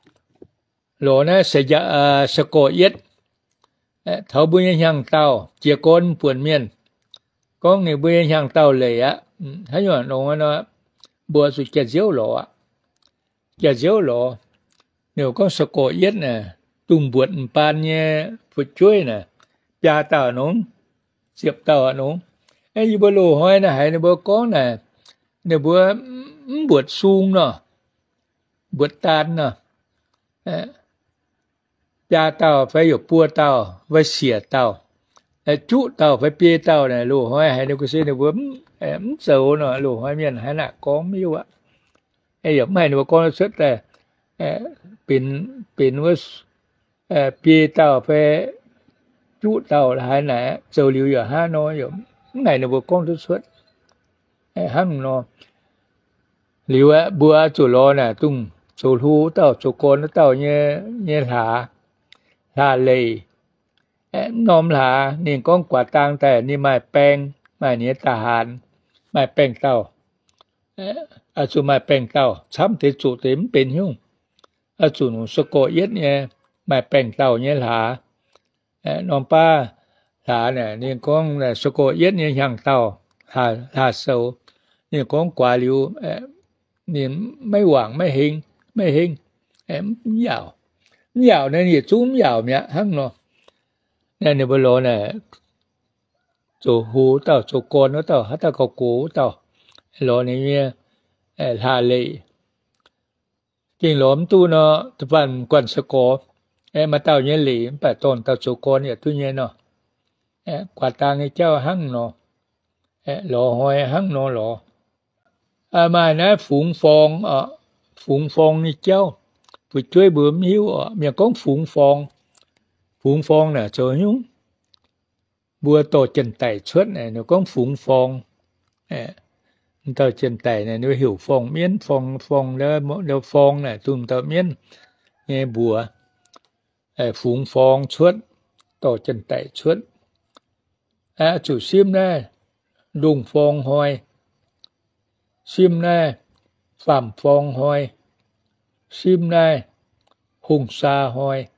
lỗ này sẽ dạ sẽ có yết thấu bữa nhang tàu chia con buồn miền con này bữa nhang tàu lệ á thấy nhở nó nó bữa sự chè diếu lỗ á chè diếu lỗ nếu con sẽ có yết nè tung buồn pan nhé phật chuối nè cha tàu nóng diệp tàu nóngไอ้บลูห้อยนะให้ในบัวก้องน่ะในบัวบวชสูงเนาะบวชตานเนาะเอ่อยาเต่าไปอยู่ปัวเต่าไว้เสียเต่าไอ้จุเต่าไปเปียเต่าน่ะลูกห้อยให้ในกุศลในบัวเอ่อมันเสือเนาะลูกห้อยเมียนให้น่ะก้องไม่อยู่อ่ะไอ้อย่าไม่ในบัวก้องสุดแต่เอ่อเป็นเป็นว่าเอ่อเปียเต่าไปจุเต่าให้น่ะเสือเหลียวอยู่ห้าน้อยอยู่này là bữa con rất suốt hăng nó liu á bữa chủ lo nè tung chủ thu tao chủ con nó tao như như thả thả lì nôm thả nên con quả tangแต่นี่ไม่แป้งไม่เนี้ยทหารไม่แป้งเต้าอาจุไม่แป้งเต้าช้ำที่จุเต็มเป็นยุ่งอาจุหนูสะกดเย็ดเนี่ยไม่แป้งเต้าเนี่ยหาน้องป้าthả nè nên con là số cô yết nên hàng tàu thả thả sầu nên con quả liu nên mấy hoàng mấy hình mấy hình em giàu giàu nên gì chúng giàu nhá hăng nó nên nếu bây giờ nè chỗ hú tàu chỗ con nó tàu hát tàu có cú tàu lo này như thả lệ kinh lõm tu nó tập văn quan số cô em mà tàu như lì phải tồn tàu chỗ con vậy tuy nhiên nó quả tang cái cháu hăng nó lò hoài hăng nó lò à mà nó phụng phong ở phụng phong như cháu phải chơi bướm hiếu ở miệng con phụng phong phụng phong là chơi nhúng bữa tổ chân tài xuất này nó con phụng phong tổ chân tài này nó hiểu phong miến phong phong đó đó phong này tụm tụm miến nghe bùa phụng phong xuất tổ chân tài xuất à chủ sim nè đùng phong hoi sim nè phạm phong hoi sim nè hùng sa hoi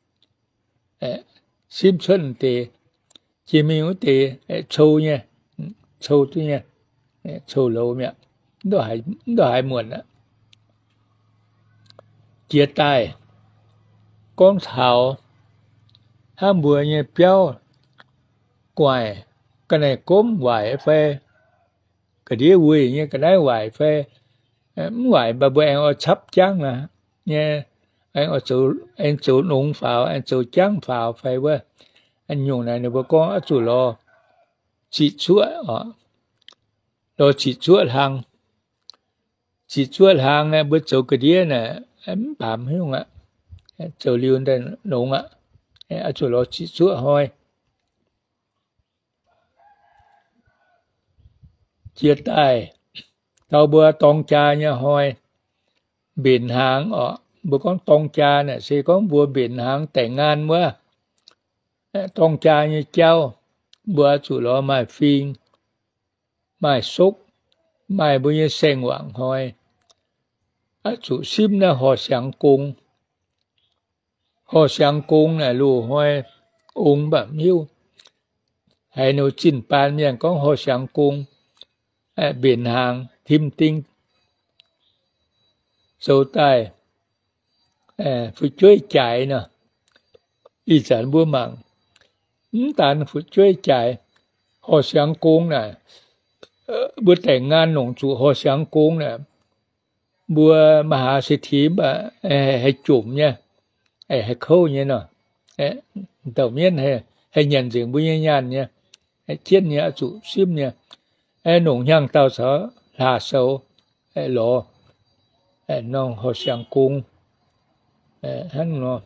sim xuân thì chỉ mình thì sâu nha sâu thôi nha sâu lâu mẹ đó hay đó hay muộn á chia tay con thảo ham bùa như béo quài cái này cốm hoài phê cái đĩa quỳ như cái đấy hoài phê hoài bà bữa em ở chấp trắng nè nha anh ở chỗ anh chỗ nung phào anh chỗ trắng phào phê bữa anh dùng này nếu bữa con ở chỗ lo chỉ chuột ở lo chỉ chuột hàng chỉ chuột hàng này bữa chỗ cái đĩa này em bám hiểu không ạ chỗ liu đây nung ạ ở chỗ lo chỉ chuột thôi chia tay tao bữa tông cha nha hoi biển hàng ở bữa con tông cha này sẽ có bữa biển hàngแต่งงานเมื่อตองcha như cháu bữa chủ lo mai phim mai xúc mai bữa như sen hoàng hoi à chủ sim là họ sáng cung họ sáng cung này lù hoi uống bẩm hiu hay nấu chín pan miệng có họ sáng cung biển hàng thim tinh sâu tai phải chơi chạy nè ý sản bữa mặn tàn phải chơi chạy họ sáng cung nè bữaแต่งงานหลวงchủ họ sáng cung nè บัวมหาเศรษฐีบะให้จุ่มเนี่ยให้เข้าเนี่ยเนาะเต่าเมียนให้ให้ยันเสียงบุญญาณเนี่ยให้เทียนเนี่ยจุซิมเนี่ยไอ้หนุ่งย่างเต่าเสาลาเสาไอ้หล่อไอ้น้องหัวเสียงกุ้งไอ้ฮั่นเนาะ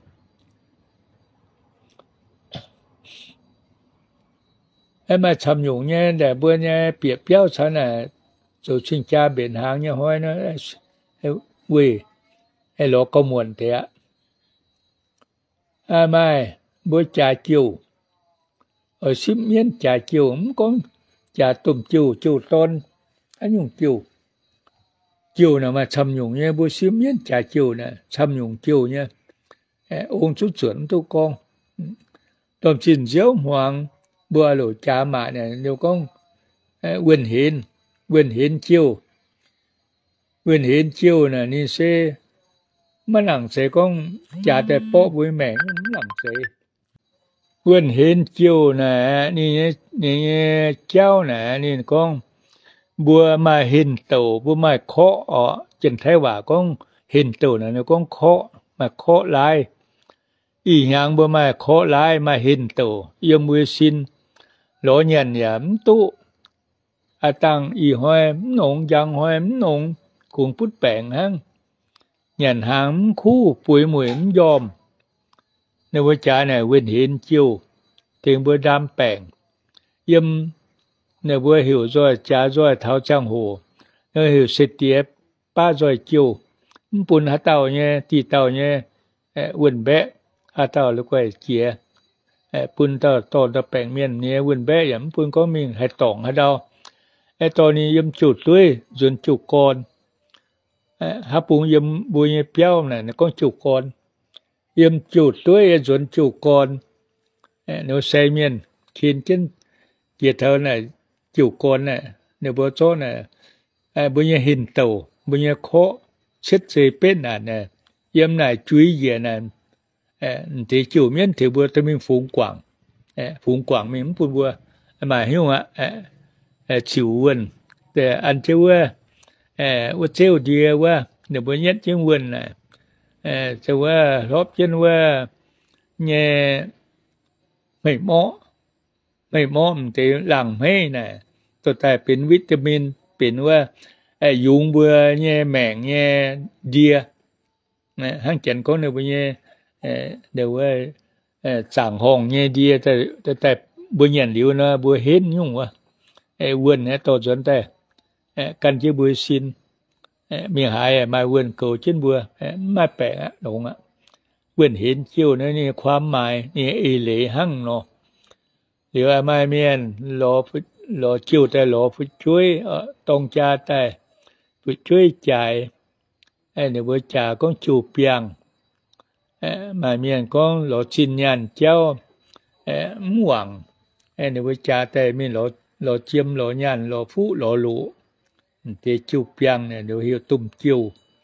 ไอ้มาทำอยู่เนี่ยแต่บัวเนี่ยเปรียบเปรี้ยวฉันน่ะจุชิงจ้าเบียนหางเนี่ยห้อยเนาะไอ้เว้ยไอ้หล่อก็มวนเตะไอ้ไม่บัวจ่าจิ๋วเออซิมเมียนจ่าจิ๋วมันก็จ่าตุ่มจิ๋วจิ๋วต้นอันยุ่งจิ๋วจิ๋วน่ะมาทำอยู่เนี่ยบัวซิมเมียนจ่าจิ๋วน่ะทำอยู่จิ๋วเนี่ยไอ้องค์ชุดสวนตุกองตอนสิ้นเสียวหวังบัวหลูจ่ามาเนี่ยเดี๋ยวก็ไอ้เว้นเห็นเว้นเห็นจิ๋วเว้นเห็นจิ๋วน่ะนี่เสมันหลังเสก็จ่าแต่โป๊ะบุยแม่หลังเสเว้นเห็นจิ๋วน่ะนี่นี่เจ้าน่ะนี่ก็บัวมาเห็นโตบัวมาเคาะอ๋อจนไทว่าก็เห็นโตน่ะก็เคาะมาเคาะลายอีหยังบัวมาเคาะลายมาเห็นโตยมมือสินหลอเนียนยามตุอาตังอีห้อยหนงยังห้อยหนงกุงพุดแปงหังเนียนหางคู่ปุ๋ยหมวยยอมในวจาเนี่ยเว้นเห็นจิ๋วถึงบัวดำแปงยมในบัวหิวจ้อยจ้าจ้อยเท้าจังหูในหิวเสตียป้าจ้อยจิ๋วปุ่นหาเต่าเนี่ยตีเต่าเนี่ยเอ่อวุ่นแบะหาเต่าแล้วก็เจียเอ่อปุ่นเต่าตอนตะแปงเมียนเนี่ยวุ่นแบะอย่างปุ่นก็มีให้ตองให้เดาไอ้ตอนนี้ยมจุดด้วยจนจุกก่อนเอ่อหาปุงยมบุญเปียวน่ะก็จุกก่อนยมจุดด้วยจนจุกก่อนเอ่อเนาใส่เมียนคินจนเกียเท่าน่ะจุกก่อนน่ะเนาบ่โตน่ะไอ้บุญหินโตบุญเคาะเช็ดเสเป็นน่ะน่ะยมน่ะจุยเยียน่ะเอ่อที่จุเมียนถือบัวตะมิงฝูงกวางเอ่อฝูงกวางมีมันปุ่นบัวมาหิวอ่ะเอ่อเอ่อฉิววนแต่อันเจ้าว่าเอ่อว่าเจ้าเดียวว่าเดี๋ยวบ่ยัดจังวนน่ะเอ่อจะว่ารอบจนว่าเนี่ยไม่เหมาะไม่เหมาะมันจะหลังให้น่ะตัวแต่เป็นวิตามินเป็นว่าไอ้ยุงเบื่อเนี่ยแมงเนี่ยเดียนะหังจันก็เนี่ยบ่เนี่ยเอ่อเดี๋ยวว่าเอ่อสั่งห้องเนี่ยเดียแต่แต่แต่บ่ยันหลิวนะบ่เห็นยุ่งว่าไอ้เวินเนี่ยต่อจนแต่เอ่อกันจะบ่สินเอ่อมีหายมาเวินเก่าจนบัวเอ่อมาแปลกอ่ะหลงอ่ะเวินเห็นเจียวนะนี่ความหมายนี่เอเหลหังเนาะหรือว่าไม่เมียนรอรอเจียวแต่รอผู้ช่วยเอ่อต้องจ่าแต่ผู้ช่วยจ่ายไอ้เนี่ยบ่จ่าก็จูเปียงเอ่อมาเมียนก็รอชินยันเจ้าเอ่อม่วงไอ้เนี่ยบ่จ่าแต่มีรอรอเจียมรอยันรอผู้รอหลูเตจูเปียงเนี่ยเดี๋ยวเหี่ยวตุ่มเจียว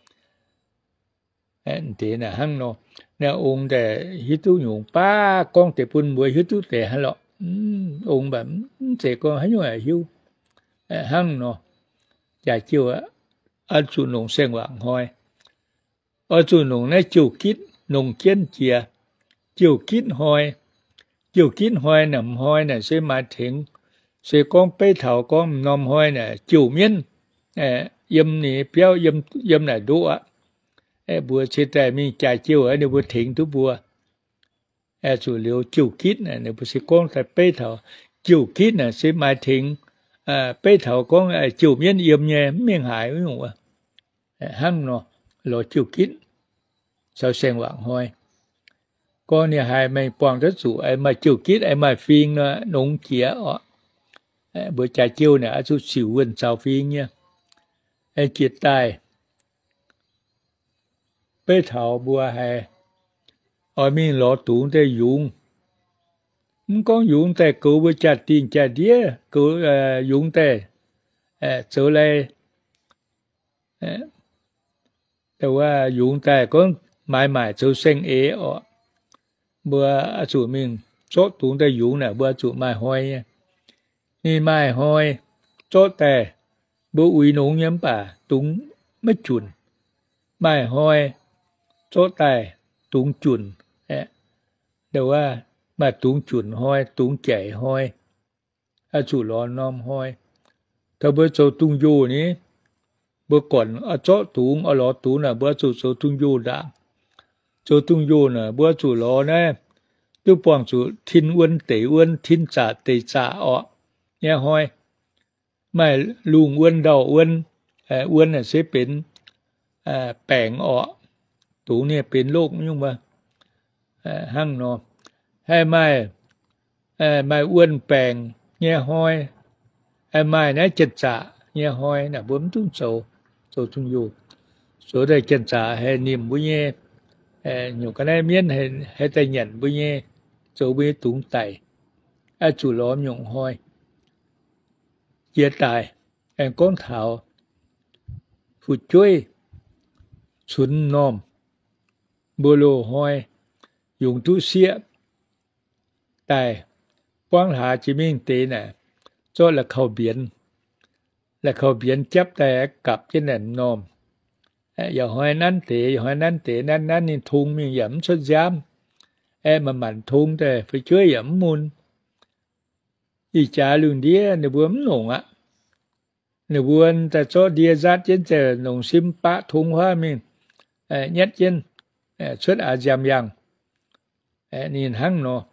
เอ็นเตน่ะหังเนาะเนี่ยองค์แต่ฮิตุหยงป้ากองแต่ปุ่นบัวฮิตุแต่หันหรออืมองค์แบบเสก็ให้หน่วยหิวเอ่อหังเนาะจ่าเจียวอ่ะอันสุนงเส้งหวังหอยอันสุนงในจิวคิดนงเจียนเจียจิวคิดหอยจิวคิดหอยน่ะหอยน่ะใช่หมายถึงเสกองไปเถากองนอมหอยน่ะจิวเมียนเอ่อยมนี่เปียวยมยมน่ะดุอ่ะไอ้บัวเชแต่มีจ่าเจียวไอ้เนี่ยบัวถิงทุบัวไอ้สุเหลียวจิวคิดน่ะเนี่ยบัวสิกองแต่ไปเถาจิวคิดน่ะใช่หมายถึงเอ่อไปเถากองไอ้จิวเมียนเยี่ยมแย่เมียงหายไม่รู้ว่าหังเนาะหล่อจิวคิดเสาเสียงหวังหอยก็เนี่ยหายไม่ปองทัดสู่ไอ้มาจิวคิดไอ้มาฟิงเนาะหนงเจียอ๋อไอ้บัวจ่าเจียวเนี่ยอาสุสิวเวินเสาฟิงเนี่ยไอ้เกียรตายไปเถาบัวให้ở mình lọ tụng để dùng không có dùng để cứu với chặt tiền chặt đĩa cứu uh, dùng để uh, trở lại uh,แต่ว่าdùngแต่ก็หมายหมายจะเส้นเออ๋อบัวสุมิงโจตุงแต่dùngน่ะบัวสุหมายหอยนี่หมายหอยโจแต่บัวอุยหนงย้ำป่าตุงไม่จุน mai hoi chỗ tài tung chuẩn đềuว่ามาตุงจุนห้อยตุงแก่ห้อยอาจุร้อนน้อมห้อยถ้าเบอร์โจตุงโยนี้เบอร์ก่อนอาเจาะตุงอาล้อตุงน่ะเบอร์โจโจตุงโยด่างโจตุงโยน่ะเบอร์จุล้อนะตุปองจุทินอ้วนเต๋อ้วนทินจ่าเต๋จ่าอ๋อเนี่ยห้อยไม่ลุงอ้วนดอกอ้วนเอ่ออ้วนน่ะเสเป็นเอ่อแปลงอ๋อตุงเนี่ยเป็นโรคยุ่งบ่เอ่อหั่งเนาะให้ไม่เอ่อไม่อ้วนแปลงเนี่ยห้อยให้ไม่นะจัดจ่าเนี่ยห้อยน่ะบ่มตุงโจโจตุงโยโจได้จัดจ่าให้นิ่มบ่เนี่ยเอ่ออยู่ก็ได้เมียนให้ให้แต่หยันบ่เนี่ยโจบ่ตุงไตอาจุล้อมยงห้อยเจียตายแองก้นขาวผู้ช่วยชุนน้อมโบโลห้อยยุงทุเสียแต่ป้องหาจิมิงเตน่ะโจละเข้าเบียนและเข้าเบียนจับแต่กับเจนันน้อมอย่าห้อยนั้นเตอย่าห้อยนั้นเตนั้นนั้นนี่ทุงมีหย่ำชดย้ำเอ้มาหมั่นทุงแต่ไปช่วยหย่ำมุนอีจ่าลุงเดียในบัวมันหลงอ่ะในบัวแต่โจเดียจัดเจนเจอหลงซิมปะทุงว่ามีเอ่อยัดเจนเอ่อชุดอาจามยังเอ่อนี่หั่งเนาะ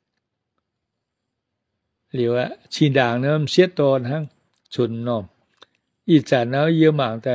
หรือว่าชีด่างเนาะเสียตอนหั่งชุนเนาะอีจ่าเนาะเยอะมากแต่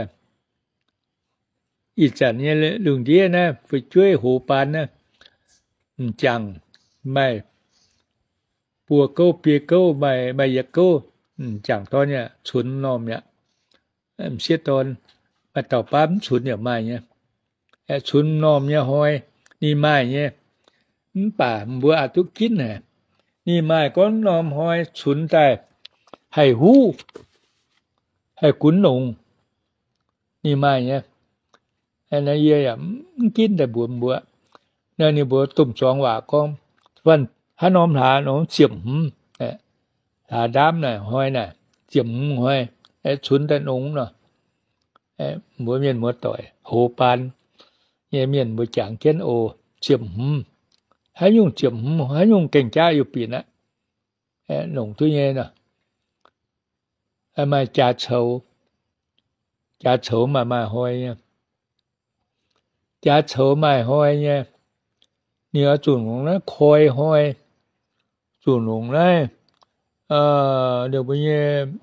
อีจ่าเนี่ยลุงเดียนะไปช่วยหูปานนะจังไม่ปัวเก้าเปียเก้าใบใบยาเก้าจังตอนเนี่ยชุนนอมเนี่ยเสียตอนมาต่อปั๊มชุนเนี่ยไม่เนี่ยชุนนอมเนี่ยห้อยนี่ไม่เนี่ยป่าบัวอาตุกินน่ะนี่ไม่ก็นอมห้อยชุนแต่ให้หูให้กุนหนงนี่ไม่เนี่ยอันนั้นเยี่ยมกินแต่บัวบัวนั่นนี่บัวตุ่มสองว่าก็วันถ้าน้อมหาน้องเจียมเอ่อหาดามน่ะห้อยน่ะเจียมห้อยไอ้ชุนแต่นงเนาะเอ้บัวเมียนบัวต่อยโหปานเนี่ยเมียนบัวจางเช่นโอเจียมหายุ่งเจียมหายุ่งเก่งจ้าอยู่ปีน่ะเอ้หนงตัวเนี่ยน่ะไอ้มาจ่าเฉาจ่าเฉามามาห้อยเนี่ยจ่าเฉามาห้อยเนี่ยเนี่ยจุนของนั้นคอยห้อยจุนของนั้นเอ่อเดี๋ยวไปเนี่ย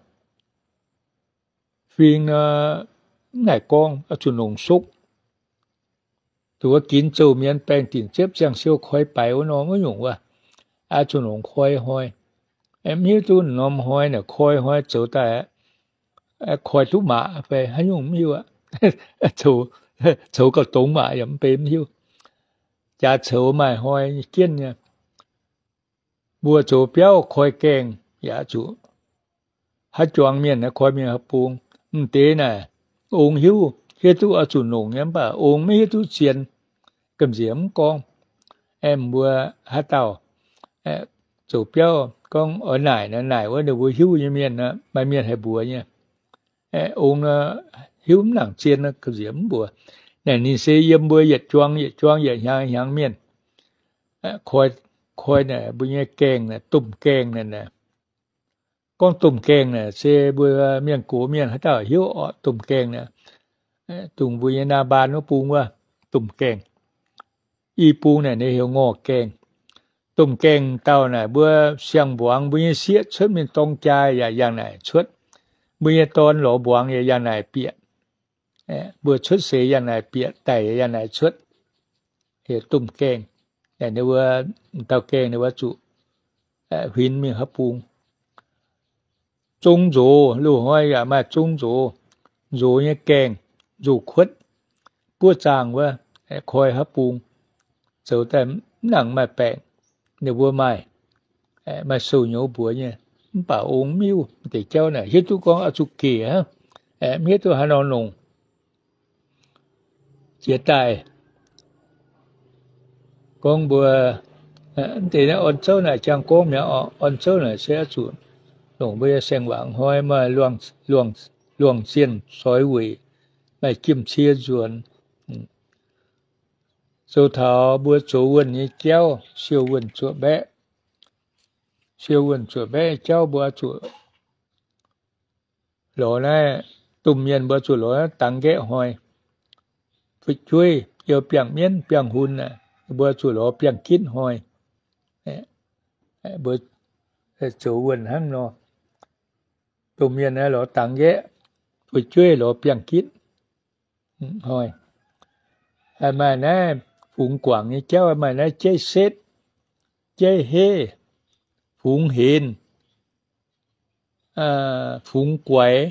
ฟิงอ่ะไหนกองจุนของซุกตัวกินเจ้าเมียนแปลงติ่นเจ็บจังเสียวคอยไปว่าน้องก็หยุ่งว่าอาจุนของคอยห้อยไอ้มีตุนน้อมห้อยเนี่ยคอยห้อยเจ้าแต่คอยทุกหมาไปให้ยุ่งไม่อยู่อ่ะเจ้าเจ้าก็ตรงหมาอย่าไปไม่อยู่จ่าเฉาไม่ห้อยเกี้ยนเนี่ยบัวโจเปียวคอยแกงอย่าจูฮัดจวงเมียนนะคอยเมียฮับปูงมันเตน่ะองหิวเฮตุอาจุนหนงเนี่ยป่ะองไม่เฮตุเชียนกำเสียมกองแอมบัวฮัดเต่าเออโจเปียวกองở nảiนะnảiว่าเดี๋ยวบัวหิวเนี่ยเมียนนะไม่เมียนให้บัวเนี่ยเออองน่ะหิวหนังเชียนนะกำเสียมบัวเนี่ยนี่เสียมบัวหยัดจวงหยัดจวงหยัดยางยางเมียนคอยคอยเนี่ยบุญเนี่ยแกงเนี่ยตุ่มแกงเนี่ยนะก้อนตุ่มแกงเนี่ยเสียบัวเมียนกูเมียนเขาเจ้าหิวอ่อตุ่มแกงเนี่ยตุ่มบุญเนี่ยนาบานว่าปูงว่าตุ่มแกงอีปูงเนี่ยในเหี่ยวงอแกงตุ่มแกงเต้าเนี่ยบัวเสียงบวงบุญเนี่ยเสียชุดมันตรงใจอย่างอย่างไหนชุดบุญเนี่ยตอนหล่อบวงอย่างไหนเปียเออบัวชุดเสียอย่างไหนเปียแต่อย่างไหนชุดเหี่ยวตุ่มแกงแต่ในว่าเต้าแกงในว่าจุเอ่อหินมีฮับปูงจงโจลูกห้อยอย่ามาจงโจโจเนี่ยแกงโจขวดปัวจางว่าคอยฮับปูงเจ้าแต่หนังมาแปลงในบัวไม้เอ่อมาสู่โยบัวเนี่ยป่าองมิวแต่เจ้าเนี่ยเฮ็ดทุกกองอสุกีฮะเอ่อมีตัวหานอนลงเสียตายกองบัวแต่เนี่ยอ่อนเจ้าน่ะจังกองเนี่ยอ่อนเจ้าน่ะเสียสูญหลงไปเสียงหวังห้อยมาล่วงล่วงล่วงเสียนซอยหวีไปจิ้มเชียจวน số thảo bữa chỗ quần như cháu siêu quần chỗ bé siêu quần chỗ bé cháu bữa chỗ lỗ này tùm miền bữa chỗ lỗ tăng ghé hoài phải chui yêu piang miên piang hun nè bữa chỗ lỗ piang kín hoài bữa chỗ quần hăng nó tùm miền này lỗ tăng ghé phải chui lỗ piang kín hoài ai mà nè phụng quảng như cháu ai mà nè chơi xét chơi hê phụng hiền à, phụng quậy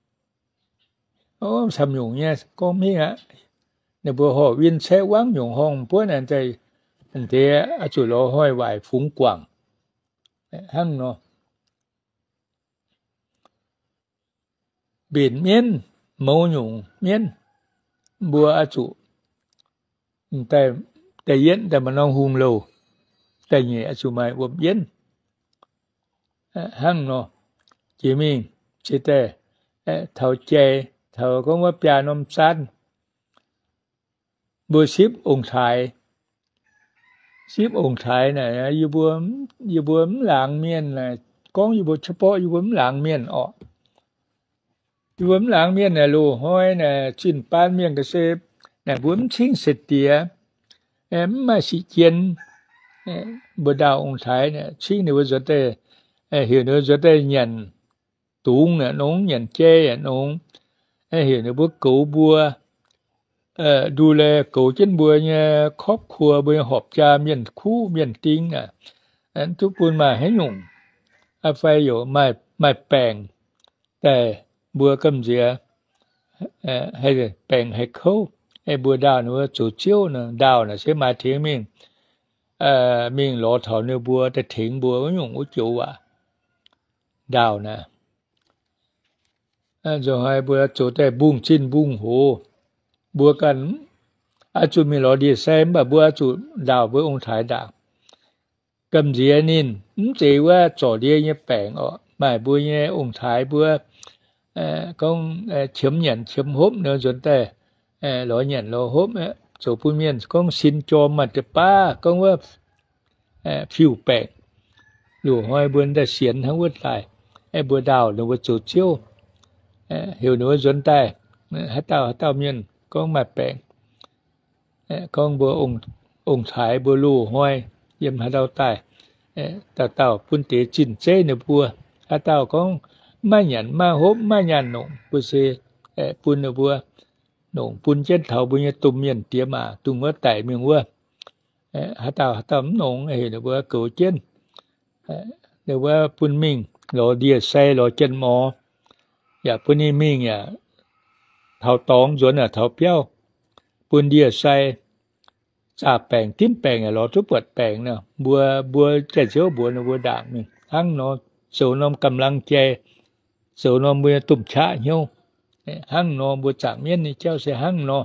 ô xăm dùng nha có mấy hả nếu bữa họ viên xe quán dùng hông bữa này thì anh thế à chủ lô hỏi vài phụng quảng hăng nó biển miên mâu nhung miên bữa à chủ tại tại yên tại mà nó hùng lầu tại nhẹ chủ mày bộp yên hăng nó chỉ mình chỉ tại thầu chè thầu có mất bia nôm san bữa ship ông thái ship ông thái này yêu bướm yêu bướm làng miên này có yêu bướm ฉพาะyêu bướm làng miên ọ yêu bướm làng miên này lù hoi này chín pan miên cái xe này bướm chính sệt tía em mà sĩ chiến bữa đào ông thái này chính này bữa giờ đây hiểu nữa giờ đây nhận tuồng này nóng nhận chê nóng hiểu nữa bữa cậu bùaดูแลเก่าเช่นบัวเนี่ยครอบครัวบัวหอบจาเมียนคู่เมียนติงอ่ะอันทุกคนมาให้หนุ่มอาไฟอยู่ไม่ไม่แปลงแต่บัวกำเสียให้แปลงให้เขาให้บัวดาวเนี่ยจู่เจี้ยวเนี่ยดาวเนี่ยใช้มาเทียงมิงเอ่อมิงหล่อเถาเนี่ยบัวแต่ถึงบัวก็หนุ่มก็จู่อ่ะดาวนะอันจะให้บัวจู่แต่บุ้งชิ้นบุ้งหูบัวกันอาจุมีหลอดีแซมแบบบัวจุดาวบัวองค์ถ่ายดาวกำเจียนินมเจว่าจ่อเดียเนี่ยแปลงออกหมายบัวเนี่ยองค์ถ่ายบัวเอ่อก็เอ่อเฉียมหยันเฉียมฮบเนื้อจนแต่เอ่อหล่อหยันหล่อฮบเนี่ยจุพูเมียนก็สินจอมมาแต่ป้าก็ว่าเอ่อผิวแปลงหลวงห้อยบัวได้เสียนทั้งวัดหลายไอ้บัวดาวหรือว่าจุเชี่ยวเอ่อเหี่ยวเนื้อจนแต่ฮัตเต้าฮัตเต้าเมียนcon mặt bèn con bữa ông ông thái bữa lù hoài yếm hà đau tai tao tao phun tế chín chế nè bùa hà tao con ma nhẫn ma hốp ma nhàn nồng bữa xê phun nè bùa nồng phun chết thầu bữa nhẹ tụm miền tía mà tụm ở tại miền bùa hà tao hà tao nồng ấy nè bùa cửu chân nè bùa phun mình lò đìa say lò chân mòอย่าphunนี่mìnhอย่าเท่าตองจวนอ่ะเท่าเปี้ยวปุ่นเดียใส่จ่าแปลงทิ้มแปลงอ่ะรอทุบเปิดแปลงเนาะบัวบัวแต่เชียวบัวเนาะบัวด่างนึงทั้งเนาะโสนมกำลังใจโสนมบัวตุ่มชะเหี่ยวหั่งเนาะบัวจากเมียนนี่เจ้าเสียหั่งเนาะ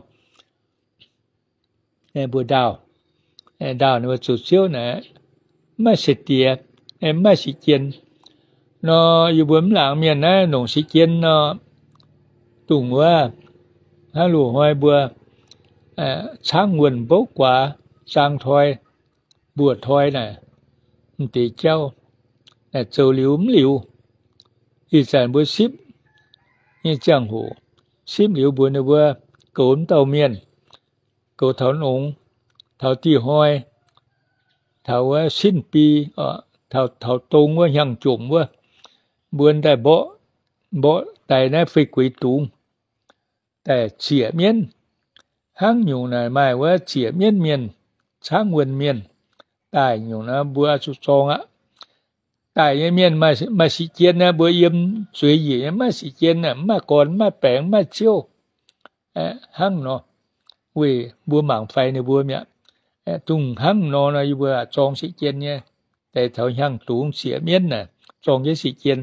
ไอ้บัวดาวไอ้ดาวเนี่ยว่าสุดเชียวน่ะไม่สิเตียไอ้ไม่สิเจียนเนาะอยู่บนหลังเมียนนะหนงสิเจียนเนาะตุงว่าฮัลโหลหอยบัวเอ่อช้างเงินบกกว่าช้างถอยบัวถอยน่ะมันตีเจ้าแต่เจ้าหลิวมหลิวอีสานบัวสิบนี่จังหูสิบหลิวบัวเนี่ยบัวโกนเต่าเมียนโกเถาหนงเถาตีหอยเถาว่าสิ้นปีเอ่อเถาเถาตรงว่ายังจุ่มว่าบัวได้บ่บ่แต่นะฟิกวิตุงแต่เฉียเมียนห้างอยู่นะหมายว่าเฉียเมียนเมียนช้างเวินเมียนตายอยู่นะบัวสุซองอ่ะตายเมียนมามาสิเจียนนะบัวเยี่ยมสวยหยี่มาสิเจียนน่ะมาก่อนมาแปลงมาเชี่ยวเอ่อห้างเนาะเว้ยบัวหมางไฟในบัวเนี่ยเอ่อตุงห้างเนาะนะอยู่บัวจองสิเจียนเนี่ยแต่แถวห้างตุงเสียเมียนน่ะจองจะสิเจียน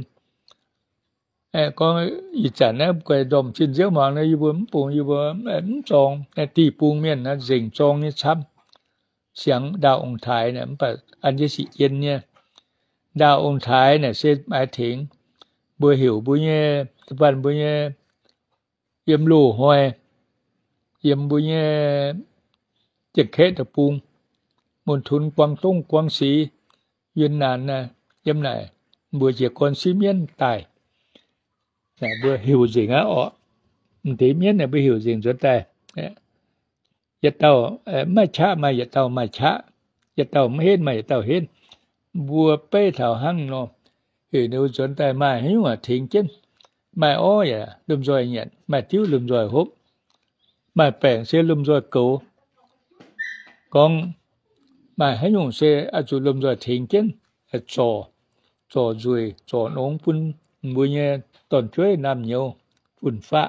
có ý chẳng á quay đom trên dưới mạng nó như bướm bùn như bướm ấn tròn tì buông miền nó dình tròn như chăm sáng đạo ông thái này phải ăn với sĩ yên nha đạo ông thái này sẽ bài thiện bữa hiểu bữa nhé bạn bữa nhé yếm lù hoài yếm bữa nhé เจ็ดเขตตะปุงมณฑลกวางตุ้งกวางสีเวียนนานนะยำไหนบัวเจียกอนซีเมียนตายแต่บัวหิวจริงอ่ะอ๋อตีเมียนเนี่ยบัวหิวจริงสุดแต่ยัดเต่าไม่ช้าไม่ยัดเต่าไม่ช้ายัดเต่าไม่เห็นไม่ยัดเต่าเห็นบัวเป้เท่าหั่งเนาะเห็นดูสนแต่ไม่หิวอ่ะทิ้งเช่นไม่อ้อยอ่ะลืมรอยเนี่ยไม่ทิ้วลืมรอยฮบไม่แปลงเสียลืมรอยเก่ากองไม่ให้ยุ่งเสียอาจุลืมรอยทิ้งเช่นจ่อจ่อจุยจ่อน้องปุ่นบัวเนี่ยต้นช่วยน้ำเหนียวฝุ่นฟ้า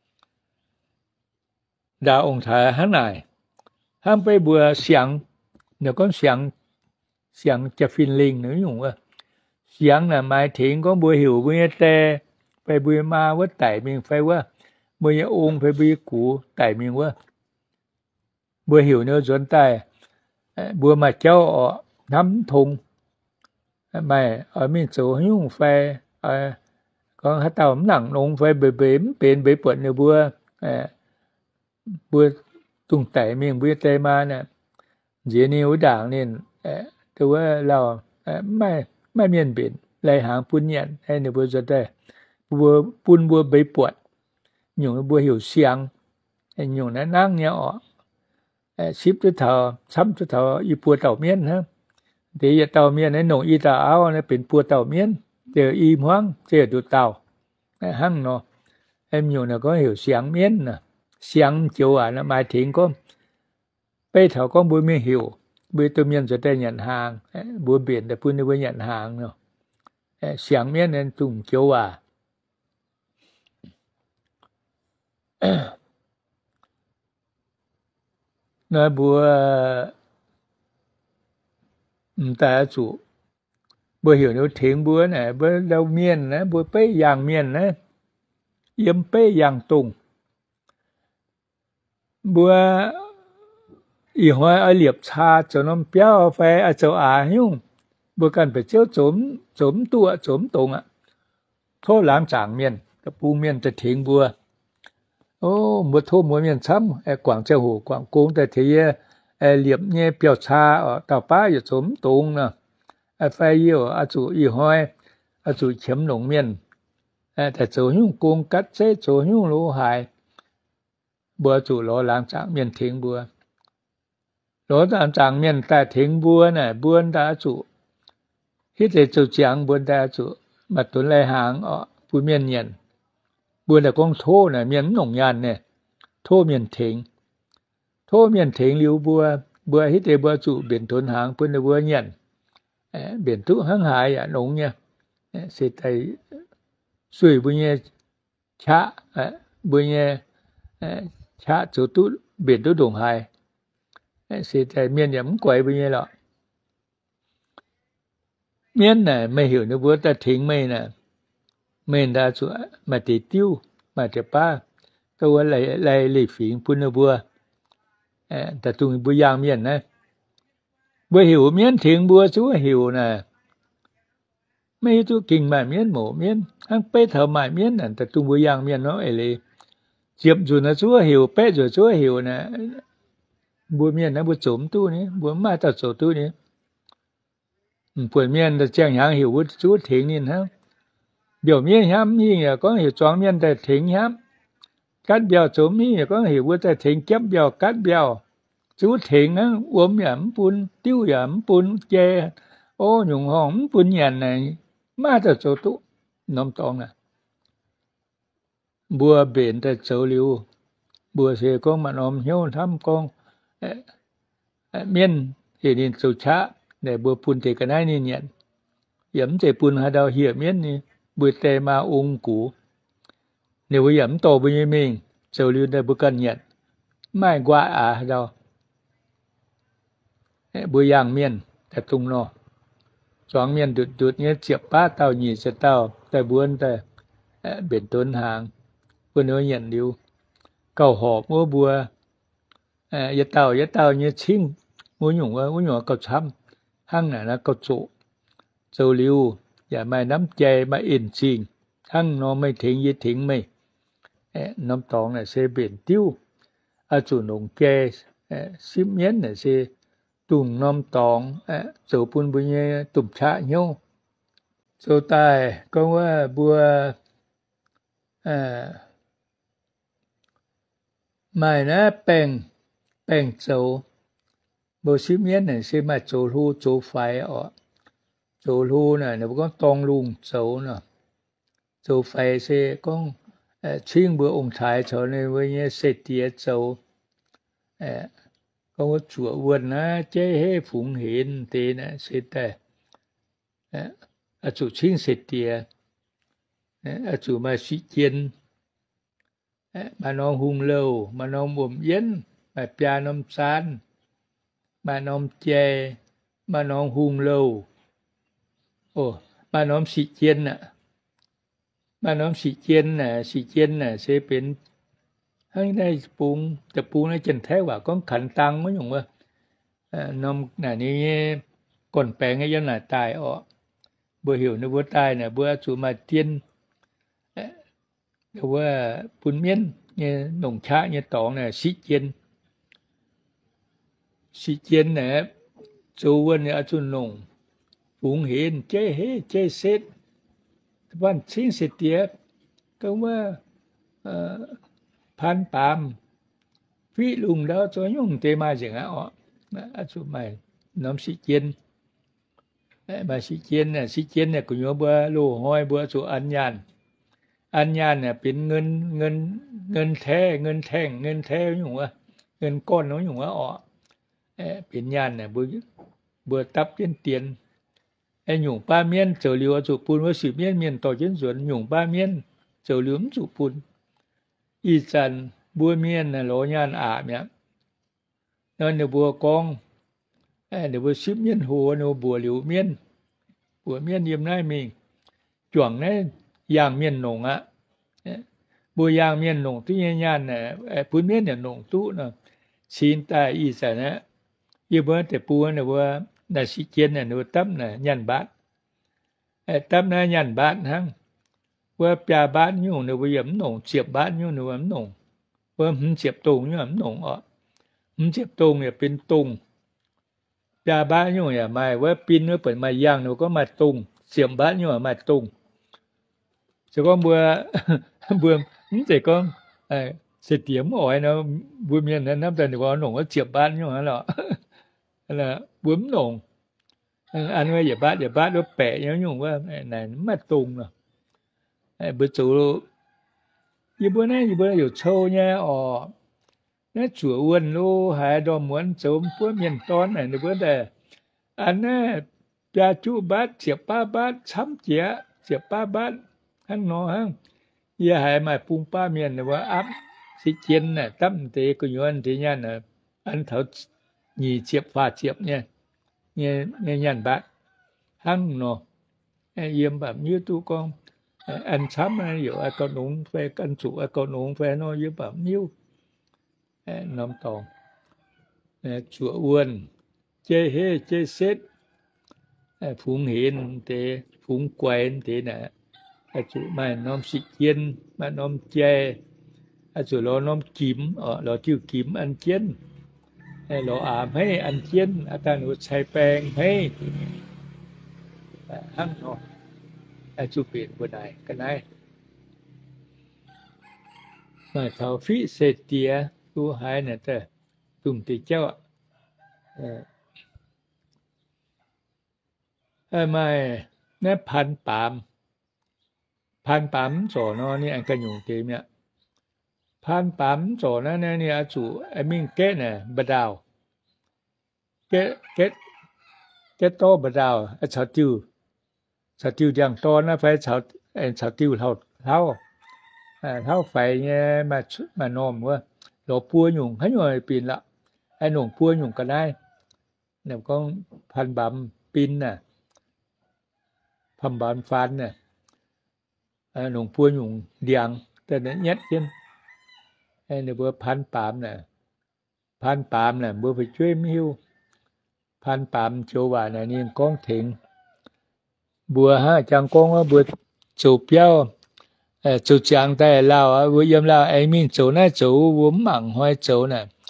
ดาองค์ถ่ายหันไหนห้ามไปบัวเสียงเดี๋ยวก็เสียงเสียงจะฟินลิงหรือยุ่งว่าเสียงน่ะหมายถึงก็บัวหิวบัวแต่ไปบัวมาว่าไต่เมียงไฟว่าบัวองค์ไปบัวกูไต่เมียงว่าบัวหิวเนื้อสวนใต้บัวมาเจ้าอ๋อน้ำทงไม่ở miền số hiếu phê còn hát tàu nặng nông phê bể bể bể bể bẩn nữa bữa bữa tung tẩy miền bữa tây ma nè dễ nhiều đảng nên tôi làไม่ไม่เมียนเปลี่ยนเลยหางปุ่นยันให้ในบัวจะได้บัวปุ่นบัวใบปวดหยุ่งบัวหิวเสียงไอ้หยุ่งนั้นนั่งเนี่ยอ๋อชิบจะเถาซ้ำจะเถาอีปัวเต่าเมียนฮะเดี๋ยวเต่าเมียนไอ้หนุ่มอีตาเอาเนี่ยเป็นปัวเต่าเมียนเดี๋ยวอีม้งเจอดูเต่าไอ้หั่งเนาะไอ้หยุ่งเนี่ยก็หิวเสียงเมียนนะเสียงเจียวอ่ะนะหมายถึงก็ไปเถาก็บัวไม่หิวบัวตัวเมียนจะได้ยันห่างบัวเปลี่ยนแต่พูดในบัวยันห่างเนาะเสียงเมียนนั่นตุ่มเจียวอ่ะเนื้อบัวแต่จุบัวหิวนิ้วถึงบัวเนี่ยบัวเราเมียนนะบัวเป้ยางเมียนนะเยี่ยมเป้ยางตุงบัวอีหัวเอาเหลียบชาจนน้ำเปี้ยวไฟอาเจ้าอาหิ้วบัวกันไปเจ้าจมจมตัวจมตรงอ่ะโทษล้างจางเมียนกระปูเมียนจะถึงบัวโอ้บัวโทษบัวเมียนซ้ำไอ้กวางเจ้าหูกวางโกงแต่เทียไอ้เหลียบเนี่ยเปี้ยวชาอ๋อต่อป้าอยู่จมตรงนะไอ้ไฟเยี่ยวอาจูอีห้อยอาจูเข็มหลงเมียนแต่โจหิ้วโกงกัดเซ่โจหิ้วรู้หายบัวจูล้อล้างจางเมียนถึงบัวล้อล้างจางเมียนแต่ถึงบัวน่ะบัวตาจูฮิตเลยจูเจียงบัวตาจูมาตุนไหลหางอ๋อผู้เมียนเย็นบัวแต่กงโทน่ะเมียนหนงยันเนี่ยโทเมียนถึงโทเมียนถึงลิวบัวบัวฮิตเลยบัวจูเบี่ยนตุนหางปุ่นบัวเย็นเบี่ยนทุหางหายอ่ะหนงเนี่ยเสร็จไอ้สวยบัวเนี่ยชะบัวเนี่ยชะจูตุเบี่ยนตุดงหายเสร็จไอ้เมียนเนี่ยมันกวยบัวเนี่ยหรอเมียนน่ะไม่หิวนะบัวแต่ถึงไม่น่ะเมียนดาจูมาติติ้วมาเจป้าตัวไหลไหลไหลฝีงปุ่นบัวแต่ตุงบัวยางเมียนนะบัวหิวเมียนถึงบัวสู้หิวน่ะไม่ตัวกิ่งไม้เมียนหมูเมียนทั้งเป๊ะเท่าไม้เมียนน่ะแต่ตุงบัวยางเมียนเนาะไอ้เลยเจ็บอยู่นะสู้หิวเป๊ะอยู่สู้หิวน่ะบัวเมียนนะบัวจมตู้นี้บัวมาตัดโซตู้นี้ปวดเมียนแต่แจ้งหางหิวสู้ถึงนี่นะเดี๋ยวเมียนย้ำนี่ก็หิวจองเมียนแต่ถึงย้ำกัดเบี้ยวจมนี่ก็หิวแต่ถึงเก็บเบี้ยวกัดเบี้ยวสู้ถึงนะอวมหยำปุ่นติ้วหยำปุ่นเจโอ้หยุ่งหอมปุ่นยันไหนมาแต่โซตุน้ำตองน่ะบัวเบนแต่โซลิวบัวเสกองมันอมเหี้ยวทำกองเมียนเห็นสุชาแต่บัวปุ่นเตกันได้นี่เนี่ยหยำเตปุ่นหาดาวเหี่ยเมียนนี่บัวเตมาองกูเนี่ยบัวหยำโตบัวยังมิงโซลิวได้บัวกันเนี่ยไม่กว่าอ่ะดาวบัวยางเมียนแต่ตุงนอสองเมียนดุดดุดเงี้ยเจียบป้าเต่าหยีเสเต่าแต่บวนแต่เบ็ดต้นหางบวนเนื้อเย็นดิวเก่าหอบมัวบัวยาเต่ายาเต่าเงี้ยชิงมัวหยุ่งว่ามัวหยุ่งเก่าช้ำหั่งน่ะนะเก่าโจโซลิวอย่ามาน้ำใจมาอินชิงหั่งนอไม่ถึงยึดถึงไม่น้ำตองน่ะเซเบ็ดติ้วอาจูนงแก ship miến này sẽ tùng nom tòng dầu pun bùi nhé tụm chạ nhau dầu tài cóว่าบัวmaiนะแป้งแป้งโจบัวship miến này sẽ màโจลูโจไฟอ๋อโจลูnày nó có tòng luồngโจเนาะโจไฟsẽ có chuyên bữa ông thái cho nên với nhé sẽ tiết dầu có chùa vườn á chế hết phụng hiện thì nè sẽ tệ à chủ chính sẽ tiệt à chủ mà suy chiến mà nó hung lâu mà nó buồm yến mà pia nom san mà nom chè mà nó hung lâu ồ mà nó suy chiến nè mà nó suy chiến nè suy chiến nè sẽ biếnให้ได้ปรุงแต่ปรุงในจันแท้ว่าก็ขันตังไม่หยุ่งว่าน้องหน้านี้ก่อนแปลงให้ยันหน้าตายอ๋อบัวหิวในบัวตายเนี่ยบัวสุมาเตียนแต่ว่าปุ่นเมียนเนี่ยหนุ่มช้าเนี่ยตองเนี่ยสิเจียนสิเจียนเนี่ยจูวันเนี่ยจุนหนุ่มปุงเห็นเจ๊เฮเจ๊เซตวันสิ้นเสียเตียก็ว่าพันปามวิลุงแล้วจะยุ่งเตมาอย่างอ่ะอ่ะสุดใหม่น้ำสิเจียนมาสิเจียนเนี่ยสิเจียนเนี่ยก็อยู่บัวลูห้อยบัวสุอัญญานอัญญานเนี่ยเป็นเงินเงินเงินแท้เงินแท่งเงินแท้อยู่ว่าเงินก้อนน้อยอยู่ว่าอ๋อเป็นญาณเนี่ยบัวบัวตับเตียนเตียนไอ้หยุ่งป้าเมียนเจอเหลียวสุปูนว่าสิเมียนเมียนต่อเจนสวนหยุ่งป้าเมียนเจอเหลียวสุปูนอีจันบัวเมียนน่ะโหญาณอาเนี่ยนั่นเนี่ยบัวกองเอ้เดี๋ยวบัวชิบเมียนหัวเนี่ยบัวเหลียวเมียนบัวเมียนเยี่ยมได้มีจ่วงเนี่ยย่างเมียนหนงอ่ะบัวยางเมียนหนงที่ญาณเนี่ยพื้นเมียนเนี่ยหนงตู้เนาะชินตาอีจันเนี่ยยี่บัวแต่ปัวเนี่ยบัวน่ะสิเจียนเนี่ยบัวตั้มเนี่ยยันบาทไอ้ตั้มเนี่ยยันบาททั้งว่าปลาบ้านอยู่ในวิมหนงเจียบบ้านอยู่ในวิมหนงว่าหืมเจียบตรงอยู่วิมหนงอ่ะหืมเจียบตรงเนี่ยเป็นตรงปลาบ้านอยู่เนี่ยมาว่าปีนว่าเปิดมาย่างเนี่ยก็มาตรงเสียมบ้านอยู่มาตรงจะก็บัวบัวหืมแต่ก็ไอ้เสียเตียมอ่อยเนาะบัวเมียนนั้นนับแต่ว่าหนงก็เจียบบ้านอยู่นั่นแหละนั่นแหละบัวหนงอันว่าอย่าบ้านอย่าบ้านว่าแปะอย่างอยู่ว่าไหนมาตรงเนาะbữa chủ như bữa nay như bữa nay有抽nha ở nó chủ quân lô hai đo muốn chấm bữa miền tón này bữa đây anh á cha chú bát chiệp ba bát sắm chĩa chiệp ba bát hắn nó hắn giờ hai mà pung ba miền nàyว่าáp xí chiên này tâm thế có nhiều anh thế nha nè anh thấu nhì chiệp pha chiệp nha nghe nghe nhàn bát hắn nó yếmแบบnhư tu con anh sắm này dụ ai con uống phê anh chủ ai con uống phê nó với bảo nhiêu nằm tòng chùa uôn chơi hê chơi xét phụng hiện thế phụng quen thế nè chủ mà nóm sĩ chiên mà nóm chè chủ lo nóm kiếm ở lo tiêu kiếm ăn chiên lo ảm hay ăn chiên ta nó xay bèn hay ăn nó chú biển bữa này cái này mà thảo phí sẽ tía tu hai này ta tùng tỷ cháu ạ à mà nóพันปามพันปามสอนnóนี่อันกันอยู่เต็มเนี่ยพันปามสอนนั่นเนี่ยจู่ไอ้มิ่งเก๊เนี่ยบดาวเก๊เก๊เก๊โตบดาวไอ้ชาวติวชาวติวอย่างตอนนะไฟชาวไอ้ชาวติวเท่าเท่าอ่าเท่าไฟเนี่ยมามาโน้มว่าเราปัวหยุ่งให้หน่อยปีนละไอ้หนุ่มปัวหยุ่งก็ได้เนี่ยก็พันบามปีนน่ะพันบามฟันเนี่ยไอ้หนุ่มปัวหยุ่งเดียงแต่เนี่ยยัดเช่นไอ้เนี่ยเบอร์พันปามเนี่ยพันปามเนี่ยเบอร์ไปช่วยมิวพันปามโจว่าเนี่ยนี่ก้องถึงบัวฮะจังก้องว่าบัวจูเปียวเอ่อจูจางแต่ลาวอ่ะบัวยามลาวไอ้มิ่งจูน่ะจูวุ้มหมั่งห้อยจูน่ะ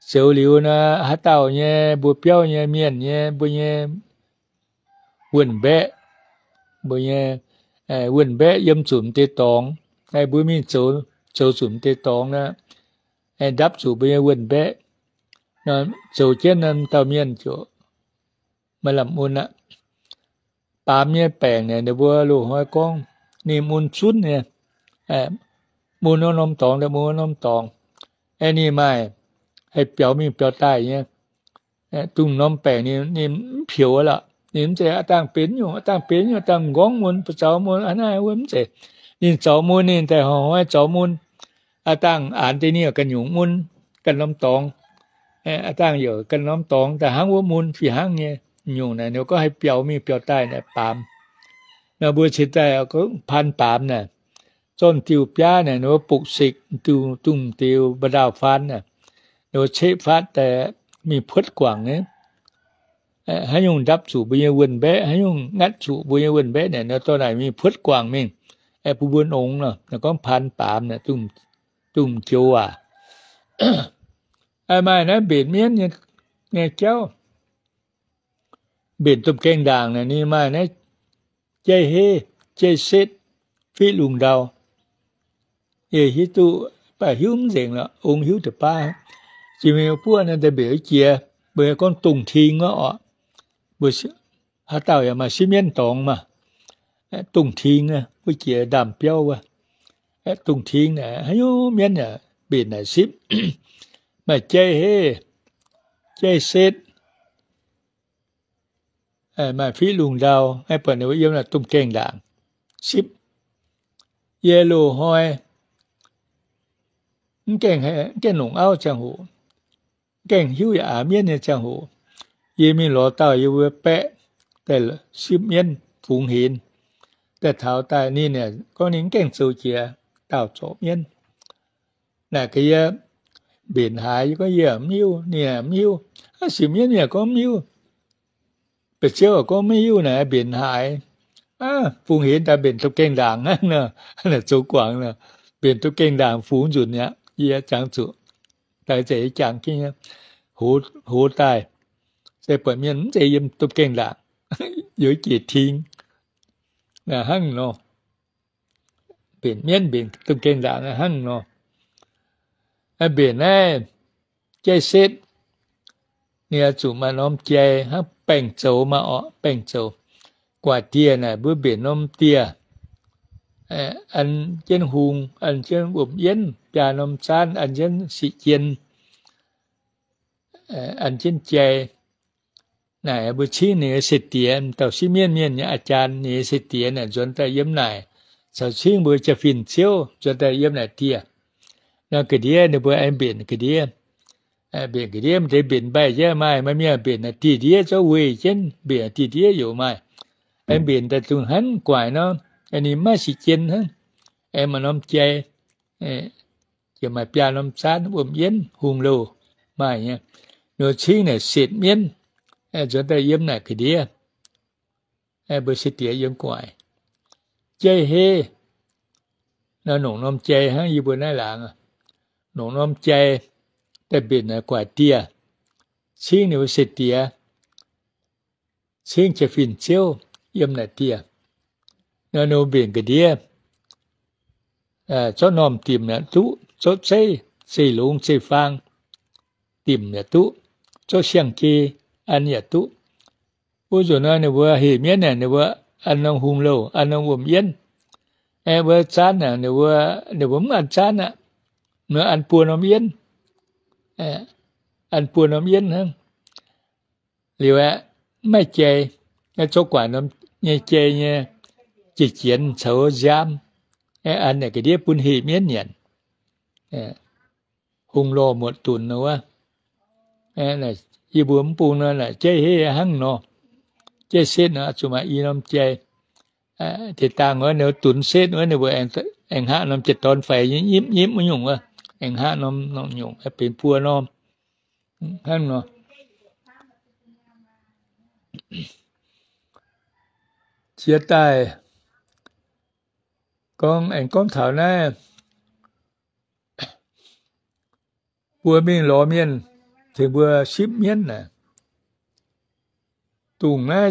xấu liu na hát tàu nhé bùa béo nhé miền nhé bùa nhé quần bé bùa nhé quần bé yếm sủm tê tòng hay bùa mi xấu xấu sủm tê tòng na hay đắp sủm bùa nhé quần bé nó xấu trên năm tàu miền chỗ mà làm muôn á tám nhé bèn này để bùa lù hoa con ni muôn chút nè muôn nó nôm tòng để muôn nôm tòngอันนี้ไม่ให้เปียวมีเปียวใต้เนี่ยตุ้งน้อมแปลงนี่นี่เผียวละนี่มันจะตั้งเป็นอยู่ตั้งเป็นอยู่ตั้งก้องมุนประเจ้ามุนอันนั้นว่ามันจะนี่เจ้ามุนนี่แต่หอว่าเจ้ามุนอาตั้งอ่านที่นี่กันอยู่มุนกันน้ำตองอาตั้งอยู่กันน้ำตองแต่หางว่ามุนฝีหางเนี่ยอยู่นะเดี๋ยวก็ให้เปียวมีเปียวใต้เนี่ยปามนะบัวชิดใต้ก็พันปามเนี่ยต้นติวป้าเนี่ยหนูปลูกสิกติวตุ้มติวบดาวฟันเนี่ยหนูเชฟฟัดแต่มีพุทธกว่างเนี่ยให้ยงดับสู่บุญวนเบะให้ยงงัดสู่บุญวนเบะเนี่ยเนาะตัวไหนมีพุทธกว่างมิ่งไอ้ผู้บุญองค์เนาะแล้วก็พันปามเนี่ยตุ้มตุ้มเจียวอ่ะไอ้ไม่นะเบ็ดเมียนเนี่ยเนี่ยเจ้าเบ็ดตุ้มเก่งด่างเนี่ยนี่ไม่นะใจเฮใจเซ็ดฟิลุงดาวเฮ้ยtu bà hiếu diện là ôn hiếu từ ba chỉ mình bữa này để biểu chia bởi con tùng thiên đó bởi hả tao ya mà xí miên tòng mà tùng thiên à bởi chia đàm béo à tùng thiên này hiếu miên à biển này xí mà chơi he chơi xét mà phí luồng đào hay phần nếu yêu là tùng kèn đảng xí yellow hoi kèn hay kèn lồng áo chẳng hồ kèn hiếu ya miên này chẳng hồ ye mi lọ tao ye vừa bẹแต่สิบเมียนฝูงหินแต่เท้าตายนี่เนี่ยก็นิ่งแก่งสูเจียเต่าโฉเมียนน่ะก็เยอะเบียนหายก็เยอะมิ้วเนี่ยมิ้วสิบเมียนเนี่ยก็มิ้วเป็ดเชี่ยวก็ไม่ยิ้วนะเบียนหายอ่าฝูงหินแต่เบียนตุกเก่งด่างนั่นเนอะนั่นโจกวางเนอะเบียนตุกเก่งด่างฝูงจุดเนี้ยเยอะจังจุแต่เจ๊จังที่เนี้ยหูหูตายเจ๊เปิดเมียนเจ๊ยิ้มตุกเก่งด่างgiữa chị thiên là hăng nó biển miên biển từng kênh đạn là hăng nó ở biển này chơi xếp nè chủ mà nó chơi hăng bèn châu mà ọ bèn châu quả tia này bữa biển nó tia anh trên hùng anh trên bụng yên trà nó san anh trên sĩ chiên anh trên chơi này buổi chiều này sẽ tiền tàu xí miên miên nhà anh này sẽ tiền này chuẩn tại yếm này sau chiều buổi chiều phim chiếu chuẩn tại yếm này tiền nó cái đĩa này buổi em biển cái đĩa biển cái đĩa mình biển bay chứ mai mà miên biển là tì đĩa cho quê chân biển tì đĩaอยู่mai em biển tại tụi hắn quải nó anh ấy mới sẽ chân hơn em mà nó chơi chỉ mà bia nó sát nó bấm yếm hùng lù mai nha nó chiều này xịt miên cho ta yếm này cái đĩa bữa sẽ tía yếm quài chơi he nó nổ nom chơi hả như bữa nay là nổ nom chơi tại biển là quài tia xin nếu sẽ tía xin chơi phim chiếu yếm này tia nó nổ biển cái đĩa cho nom tìm là tú cho xây xây lung xây phang tìm là tú cho xiang kia anh nhà tú, bữa giờ nó này vừa hiểu miếng này này vừa anh ông hùng lâu anh ông bầm yên, em vừa chán này này vừa này vừa ăn chán à, nữa ăn pua nó yên, ăn pua nó yên hơn, liệu á mấy chơi, cái chỗ quả nó nghe chơi nghe chỉ chiến xấu giam, anh này cái đĩa bún hì miếng nhận, hùng lâu một tuần nữa, này y bướm bùn là chơi hết hăng nó chơi xét nữa chúng mà y nó chơi thì ta nói nếu tuần xét nữa nếu anh anh hạ nó chật toàn phải nhím nhím mới nhung à anh hạ nó nó nhung cái bên pua nó hăng nó chia tay con anh con thảo này pua miên lò miên thì vừa ship miên nè tùng nè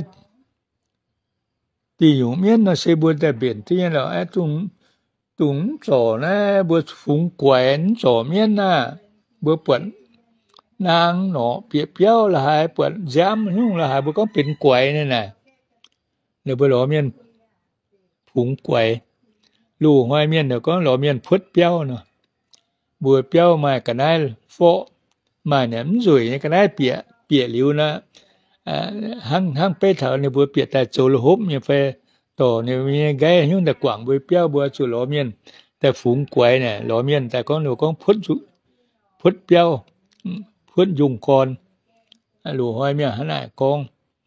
thì dùng miên nó sẽ vừa tại biển thì là ai tùng tùng chỗ nè vừa phúng quẹn chỗ miên nè vừa bẩn nàng nó bịa béo là hai bẩn giám nhưng là hai vừa có biển quẹn này nè nếu vừa lò miên phúng quẹn lù hoài miên nếu có lò miên phút béo nữa vừa béo mà cái này phô mà ném rồi cái này bịa bịa liu nè hăng hăng pe thở này vừa bịa tại chỗ là hốp như phải tổ này như gai nhưngแต่กว่างvừa béo vừa chỗ lò miênแต่ฝูงกวยเนี่ยลอเมียนแต่ก็หนูก็พุดพุดเปียวพุดยุงกรหลูห้อยเมียหันหน้ากอง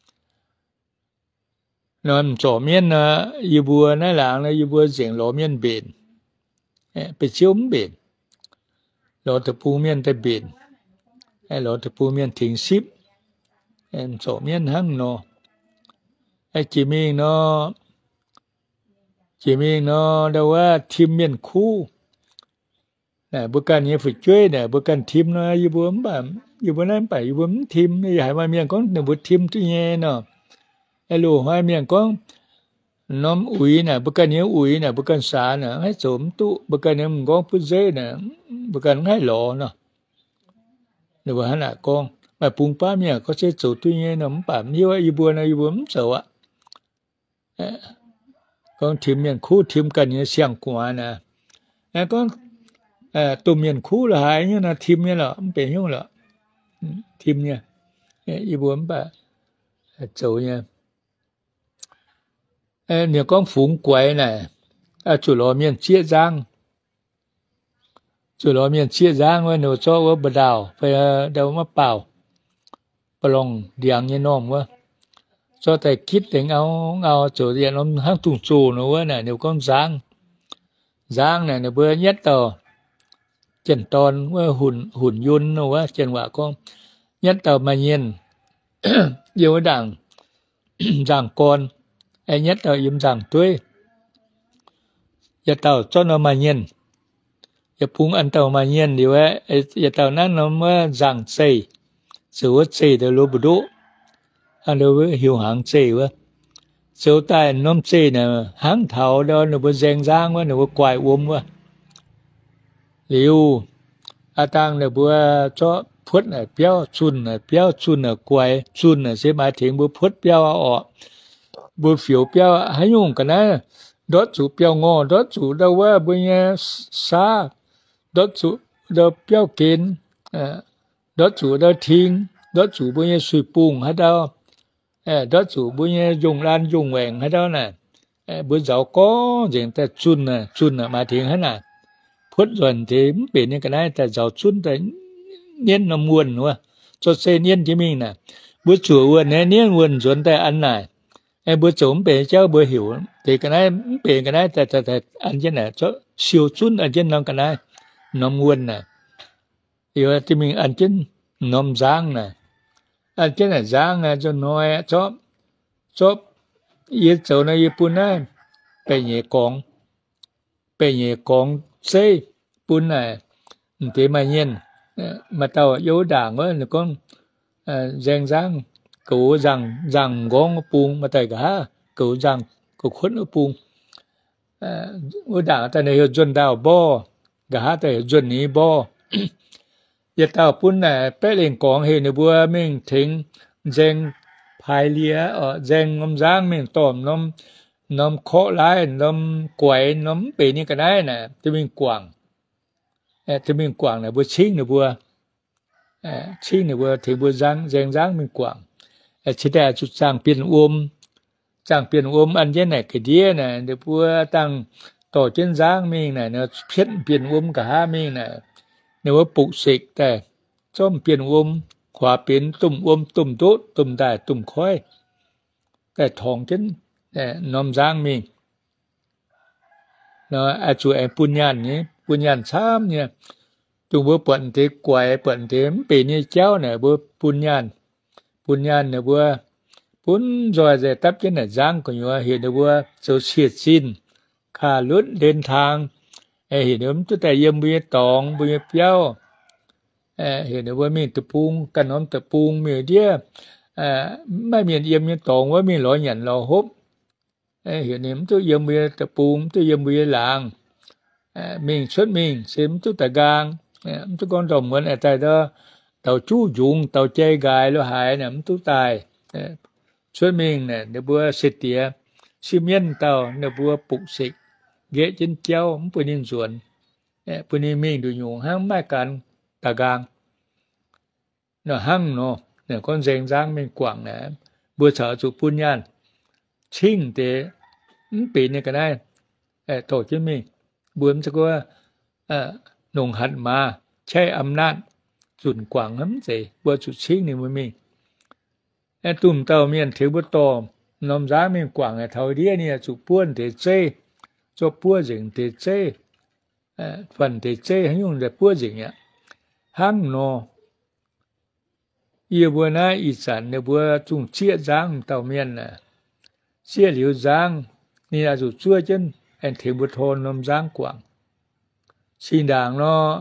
นอนจ่อเมียนนะยีบัวนั่นหลังนะยีบัวเสียงลอเมียนเบนไปเชี่ยวเบนลอตะปูเมียนแต่เบนไอ้ลอตะปูเมียนถึงสิบไอ้จ่อเมียนหังเนาะไอ้จิมิงเนาะchỉ mình nó đâu á team miền khu nè bữa can như phải chơi nè bữa can team nó như bướm bạn như bữa nay phải bướm team như hải mai miền có nè bữa team tuy nhiên nè hello hai miền có nóm ủi nè bữa can nhớ ủi nè bữa can xả nè hay sớm tụ bữa can nhớ mình có phút giây nè bữa can hay lọ nè nè bữa hắn là con mà bung ba miền có chơi sổ tuy nhiên nè bạn như vậy như bữa này như bướm sổ ạ con team miền khu team cần như xiang quá nè à con à tụi miền khu là hai như là team như là không phải như là team nha ý muốn bà chỗ nha à nếu con phúng quay này à chủ lò miền chia giang chủ lò miền chia giang với nếu cho với bờ đào phải đâu mà bảo bà lòng điang như nôm quá cho thầy kít đến áo áo chỗ điện nó hăng tùng tù nữa nè nếu con giang giang này nếu bữa nhất tờ chân tròn với hùn hùn yun nữa chân quả con nhất tờ mà nhiên yêu đảng giang con ai nhất tờ im giang tươi giờ tờ cho nó mà nhiên giờ phúng ăn tờ mà nhiên điều ấy giờ tờ nó nó mới giang xây sửa xây để lúa bự anh đâu hiểu hàng xe quá, số tài nôm xe nè hàng thảo đó nó vừa rèn giang quá nó vừa quài ôm quá, liu, à tang nó vừa cho phốt này béo chun này béo chun này quài chun này sẽ mai thiện vừa phốt béo ở, vừa phiếu béo hay dùng cái này, đốt chủ béo ngò đốt chủ đâu quá vừa nghe xa, đốt chủ đâu béo kín, đốt chủ đâu thiên, đốt chủ vừa nghe suy bùng hết đâu. Đó chủ bữa nhé dùng lan dùng vẹn hết đó nè bữa giàu có diện ta chun nè chun nè mà thiện hết nè phút rồi thì bị những cái này ta giàu chun ta nhiên nó muôn nữa cho xe nhiên chứ mình nè bữa chủ uốn nè nhiên uốn chuẩn ta ăn này em bữa chủ bị cháu bữa hiểu thì cái này bị cái này ta ta ta ăn chứ nè cho siêu chun ăn chứ nó cái này nó muôn nè rồi thì mình ăn chứ nó giang nè anh cái này giang à cho nói cho cho yên chỗ này yên bún này bây giờ con bây giờ con xây bún này thế mà nhiên mà tao yếu đảng á là con giang giang cậu rằng rằng gón buông mà tại cả cậu rằng cậu khuất ở buông ở đảng ta này ở dân đào bo cả tại dân này bo giờ tao bún này bé lên con hiện ở bữa mình thỉnh giang phai lia ở giang ngâm giang mình tòm nôm nôm khó lái nôm quậy nôm bị như cái này nè thì mình quảng thì mình quảng là bữa chín là bữa chín là bữa thì bữa giang giang giang mình quảng chỉ để chút sang biển ôm sang biển ôm ăn cái này cái đĩa này để bữa tăng tổ trên giang mình này nó phiến biển ôm cả hai mình này nếu mà bụng xịtแต่ชอบเปลี่ยนวมขวาเป็นตุ่มวมตุ่มโต๊ะตุ่มได้ตุ่มค่อยแต่ทองจนแต่น้อมจ้างมีเนาะอาจูไอปุญญาณนี้ปุญญาณซ้ำเนี่ยจุงบ่เปิ่นที่กวยเปิ่นที่ปีนี้เจ้าเนี่ยบ่ปุญญาณปุญญาณเนี่ยบ่ปุ้นจอยจะตับจนน่ะจ้างก็อยู่เห็นบ่โซเชียลซินค่ารถเดินทางไอ้เห็นมันตัวแต่ยังบ่ตองบ่เปียวไเออเห็นว่ามีตะปูงกันน้อมตะปูงมีเดียเออไม่มีเยี่ยมมีตองว่ามีหล่อหยันหล่อฮบเออเห็นนี่มันตัวเยี่ยมมีตะปูงตัวเยี่ยมมีหลางเออมีชุดมีเสียมตัวตะกางเออมันตัวก้อนดอกเหมือนไอ้ใจเด้อเต่าจู้ยุงเต่าใจกายแล้วหายเนี่ยมันตัวตายเออชุดมีเนี่ยเดี๋ยวบัวเสียเตียชิมเย็นเต่าเดี๋ยวบัวปุกสิกเกะจินเจ้ามันเป็นนินส่วนเออเป็นนิมีดูยุงห้างไม่กันตะกางเนาะหั่งเนาะเนี่ยคนเสียงจ้างไม่กว่างนะบัวเฉาจุปุญญาณชิงเตมันปีนี่ก็ได้เออโตจะมีบัวมันจะก็เออหนุ่งหัดมาใช้อำนาจสุนกว่างน้ำเสบัวจุดชิงนี่มันมีไอ้ตุ่มเต่าเมียนถือบัวตอมน้ำจ้างไม่กว่างไอ้เท่าเดียเนี่ยจุป้วนเตเจจบป้วนจิงเตเจเออฟันเตเจให้ยุ่งแต่ป้วนจิงเนี่ยหั่งเนาะอีบัวน่าอีสานเนี่ยบัวจุงเชี่ยจางเต่าเมียนน่ะเชี่ยเหลียวจางนี่อาจุดช่วยจนไอ้เทบุทนนมจางกว่างชินด่างเนาะ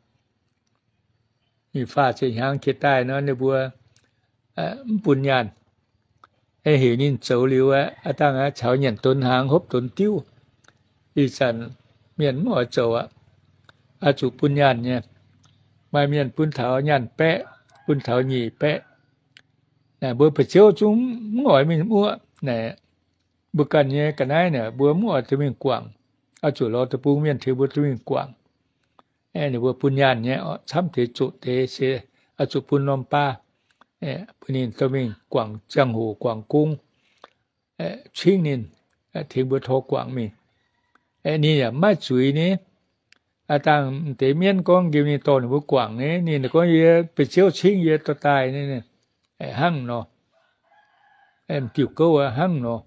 มีฟ้าเสียงหางเขตใต้เนาะเนี่ยบัวเอ่อปุญญาณไอ้เหีนินเจ้าเหลียวอ่ะอาตั้งอ่ะเฉาหยันต้นหางฮบต้นติ้วอีสานเมียนหม้อเจ้าอ่ะอาจุปุญญาณเนี่ยมาเมียนปุ้นเถาหยันแปะปุ้นเถาหยีแปะน่ะบัวไปเชียวจุ้มหงอยมีมัวน่ะบุกันเนี่ยกันได้เนี่ยบัวมัวตะมิงกว่างเอาจุรอตะปูเมียนเทบัวตะมิงกว่างเอ้เนี่ยบัวปุญญาณเนี่ยช้ำเทจุเทเสเอาจุปุนนอมป้าเอ้ปุนินตะมิงกว่างจังหูกว่างกุ้งเอ้ชิงนินเทบัวทอกว่างมีเอ้นี่เนี่ยมาจุยนี่อาตังเตเมียนกองกิวนี่ตอนบัวกว่างนี่นี่ก็เยไปเชียวชิงเยตัวตายนี่เนี่ยไอ้หั่งเนาะเอ็มติวเก้าอ่ะหั่งเนาะ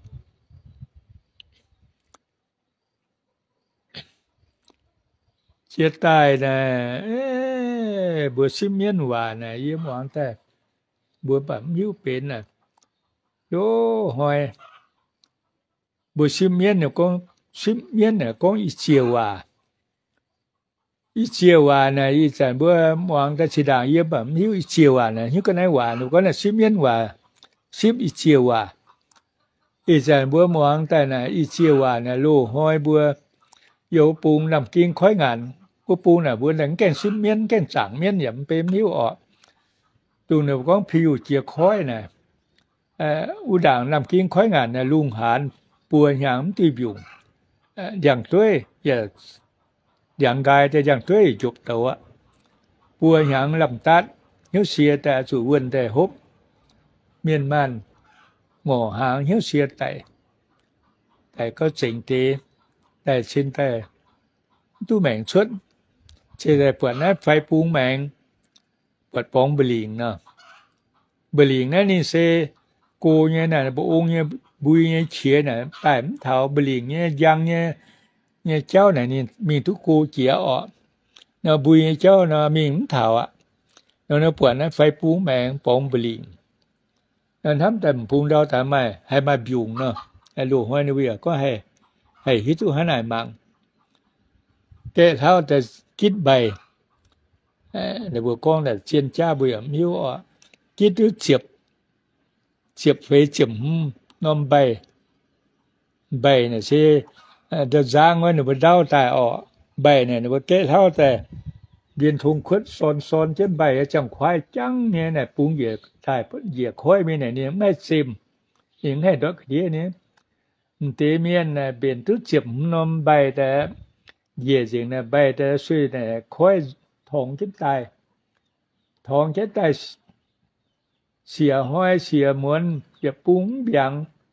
เชียตายนะเอ๊บัวซิมเมียนหวานนะเยี่ยมหวังแต่บัวแบบยิ้วเป็นน่ะโดหอยบัวซิมเมียนเนี่ยก็ซิมเมียนเนี่ยก็อีเจียวว่าอีเจียวว่านะอีจันบัวหวังแต่ชิดางเยี่ยแบบยิ้วอีเจียวว่านะยิ้วก็ไหนว่าหนูก็น่ะซิมเมียนว่าซิมอีเจียวว่าอีจันบัวหวังแต่น่ะอีเจียวว่านะลูหอยบัว有ปูนำกินค่อยงานกูปูน่ะบัวหนังแกงซิมเมียนแกงจางเมียนหยำเป็นนิ้วออกตูเนี่ยก็ผิวเจียค่อยน่ะเอ่ออุด่างนำกินค่อยงานน่ะลุงหานปัวหยางตีบิวเอ่ออย่างด้วยอย่าอย่างกายแต่อย่างด้วยจุบตัวปัวหยางลำตัดเหี้ยวเสียแต่สู่วนแต่ฮบเมียนมันหงอหางเหี้ยวเสียแต่แต่ก็สิ่งที่แต่ชินแต่ตู้แมงชุดเชื่อแต่ปวดนั้นไฟปูงแมงปวดป้องบลิงเนาะบลิงนั่นนี่เซกูเนี่ยน่ะบุองเนี่ยบุยเนี่ยเฉียน่ะแต่มเท้าบลิงเนี่ยยังเนี่ยเนี่ยเจ้าไหนนี่มีทุกกูเจียออกเนาะบุยเนี่ยเจ้าเนาะมีมเท้าอ่ะเนาะปวดนั้นไฟปูงแมงป้องบลิงนั่นทำแต่ปูงดาวแต่ไม่ให้มาบิวเนาะไอ้ลูกห้อยนี่เวียก็ให้ให้ฮิตุหาหน่ายมังแกเท่าแต่คิดใบเอ่อในบัวกองแต่เชียนจ้าเบื่อมิวอ่ะคิดดูเฉียบเฉียบเฟยเฉียมนอมใบใบเนี่ยเชเอ่อจะจางไว้ในบัวดาวตายออกใบเนี่ยในบัวแกเท่าแต่เรียนทงคดซอนซอนเช่นใบจังควายจังเนี่ยเนี่ยปุงเหยียถ่ายเหยียค่อยมีไหนเนี่ยไม่ซิมยิงให้ดอกเดียเนี่ยเตเมียนน่ะเป็นทุเจียมนมใบแต่เย่จริงน่ะใบแต่ช่วยน่ะค่อยทองจิตตายทองจิตตายเสียห้อยเสียเหมือนจะปุ้งเบียง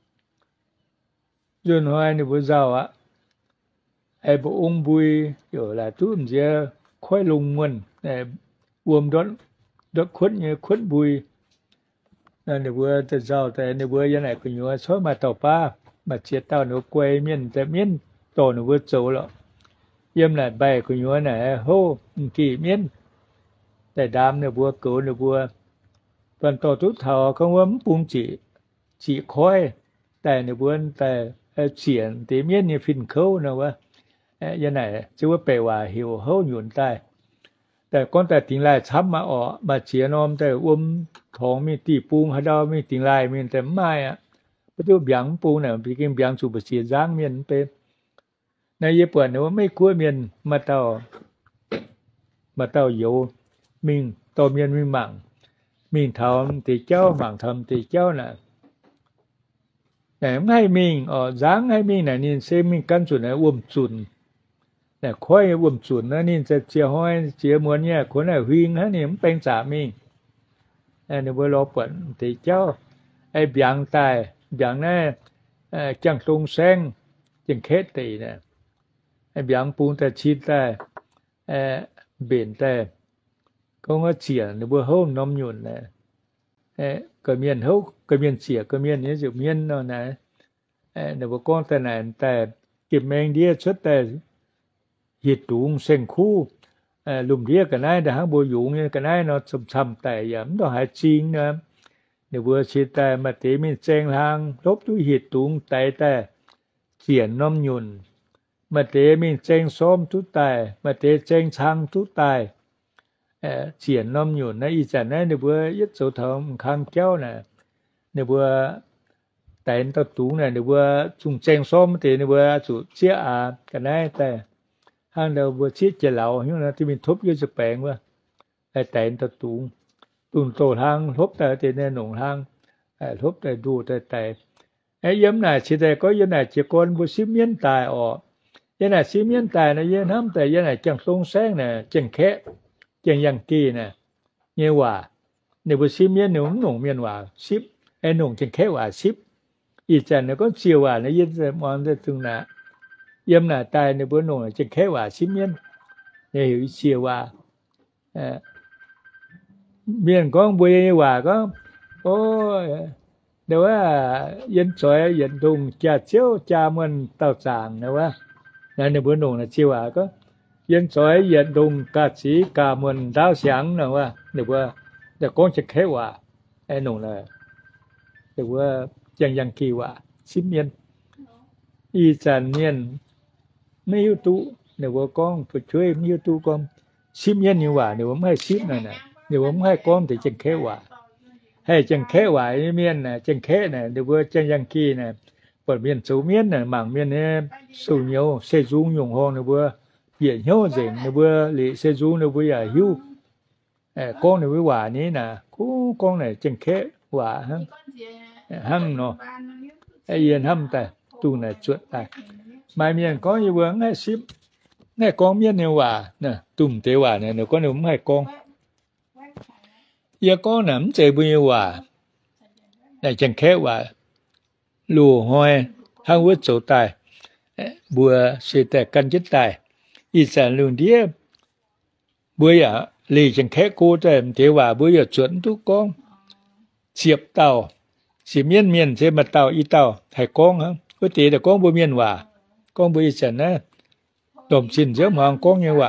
จนห้อยนี่บ่เจ้าอ่ะไอ้บ่องบุยอยู่làตุ้มเสียค่อยลงมันแต่รวมดดดดคนเนี่ยคนบุยนั่นนี่บ่จะเจ้าแต่นี่บ่ยังไงก็อยู่ซอยมาต่อป้ามาเชียเต้าหนูกวยเมียนแต่เมียนโตหนูเวโจแล้วเยี่ยมหลายใบคุยยัวน่ะโหกี่เมียนแต่ดามเนี่ยบัวเก๋อเนี่ยบัวตอนโตทุกเท่าเขาว่าปุงจีจีค่อยแต่เนี่ยบัวแต่เฉียนแต่เมียนเนี่ยฟินเขานะวะยังไงชื่อว่าเปว่าหิวเขาหยุนใต้แต่แต่ก้อนแต่ติงลายช้ำมาอ๋อมาเฉียนอมแต่อ้วมท้องมีตีปูงหาดาวมีติงลายมีแต่ไม้อะประตูเบียงปูเนี่ยพี่กินเบียงสูบเสียจ้างเมียนไปในญี่ปุ่นเนี่ยว่าไม่กลัวเมียนมาเต้ามาเต้าโยมิงตอเมียนมีหมั่งมิงทำตีเจ้าหมั่งทำตีเจ้าน่ะแต่ไม่มิงอ๋อจ้างให้มิงน่ะนี่เซมิงกันสุดน่ะอ้วมสุนแต่ค่อยอ้วมสุนนะนี่จะเจียห้อยเจียมวนเนี่ยคนน่ะวิ่งฮะนี่มันเป็นสามิงไอ้เนี่ยเวลาปวดตีเจ้าไอ้เบียงตายเบียงนั่นจังตรงแซงจังเคสตีเนี่ยไอ้เบียงปูนแต่ชีดแต่เออเบนแต่ก็ว่าเฉียเนี่ยเวลาเขาน้ำหยุ่นเนี่ยเออก็เมียนเขาก็เมียนเฉียก็เมียนนี้จะเมียนเนาะนะเออเนี่ยว่าก้อนแต่ไหนแต่เก็บแมงเดียชุดแต่หิดตุงเส้นคู่เออลุมเดียกันได้แต่หางบัวหยุงเนี่ยกันได้เนาะซ้ำๆแต่อย่ามันต้องหายจริงนะเนี่ยเวอร์ชิตแต่มาตีมีเจงทางลบด้วยหิดตุงแต่แต่เขียนน้ำหยุ่นมาเตมีเจงซ้อมทุกตายมาเตเจงช่างทุกตายเอ่อเขียนน้ำหยุ่นนะอีจันนะเนี่ยเบื่อยึดโสธรข้างเจ้าน่ะเนี่ยเบื่อแต่ตัวตุงเนี่ยเนี่ยเบื่อจุงเจงซ้อมมาเตเนี่ยเบื่อสุเสียอากันได้แต่ห้างเดียวเบื่อชี้เจเหลาอย่างนั้นที่มีทุบยืดสแปงว่าไอ้แต่ตัวตุงตุงโตทางทุบแต่เตเนี่ยหนุ่งทางไอ้ทุบแต่ดูแต่แต่ไอ้ย้ำหน่าชีแต่ก็ย้ำหน่าเจ้าคนบุษเมียนตายออกยันน่ะซีเมียนตายนะยันน้ำแต่ยันน่ะจังทรงแสงน่ะจังแค่จังยังกี้น่ะเยว่าเนี่ยบุซีเมียนหนุ่งหนุ่งเมียนว่าสิบไอ้หนุ่งจังแค่ว่าสิบอีจันเนี่ยก็เชียวว่านะยันจะมองได้ตรงน่ะยำน่ะตายเนี่ยบุหนุ่งจังแค่ว่าสิเมียนเนี่ยหิวเชียวว่าเออเมียนก็บุยว่าก็โอ้เดี๋ยวว่ายันสวยยันตุงจ่าเชี่ยวจ่ามันเต่าจางนะว่านั่นในบนหนุ่งนะชื่อว่าก็ยันสวยยันดุงกาสีกามันดาวเสียงนะว่าเดี๋ยวว่าแต่ก้อนจะแค่ว่าไอ้หนุ่งเลยเดี๋ยวว่ายังยังกี่ว่าสิบเมียนอีจันเมียนไม่ยุตุเดี๋ยวว่าก้องผู้ช่วยไม่ยุตุก้องสิบเมียนนี่ว่าเดี๋ยวว่าไม่ให้สิบนั่นน่ะเดี๋ยวว่าไม่ให้ก้องแต่จังแค่ว่าให้จังแค่ว่าไอ้เมียนน่ะจังแค่น่ะเดี๋ยวว่าจังยังกี่น่ะเปิดเมียนสูเมียนน่ะหมั่งเมียนเนี่ยสูเหนียวเสจุงยงห้องเนี่ยเบื่อเหี่ยเหี่ยวเจ๋งเนี่ยเบื่อหลีเสจุงเนี่ยเบื่อหิวเอ่อก้องเนี่ยเบื่อหวานี้น่ะกูก้องเนี่ยจังแค่หวาฮะหั่งเนาะไอ้เย็นหั่งแต่ตูน่ะจวดแต่ไม่เมียนก้องอยู่เบื่อง่ายสิบง่ายก้องเมียนเนี่ยหวาน่ะตุ่มเตหวาเนี่ยเดี๋ยวก้องเนี่ยไม่ให้ก้องอย่าก้องน่ะมันเจ๋เบื่อหวาแต่จังแค่หวาลูห้อยห้างวัดโสตายบัวเสแต่กันจิตตายอีสานลุงเดียบัวอย่าลีจังแค่กูแต่เทว่าบัวอย่าสวนทุกกองเสียบเต่าสิเมียนเมียนเสมาเต่าอีเต่าไทยกองฮะก็ตีแต่กองบัวเมียนว่ากองบัวอีสานนะดมชินเสียมองกองยังว่า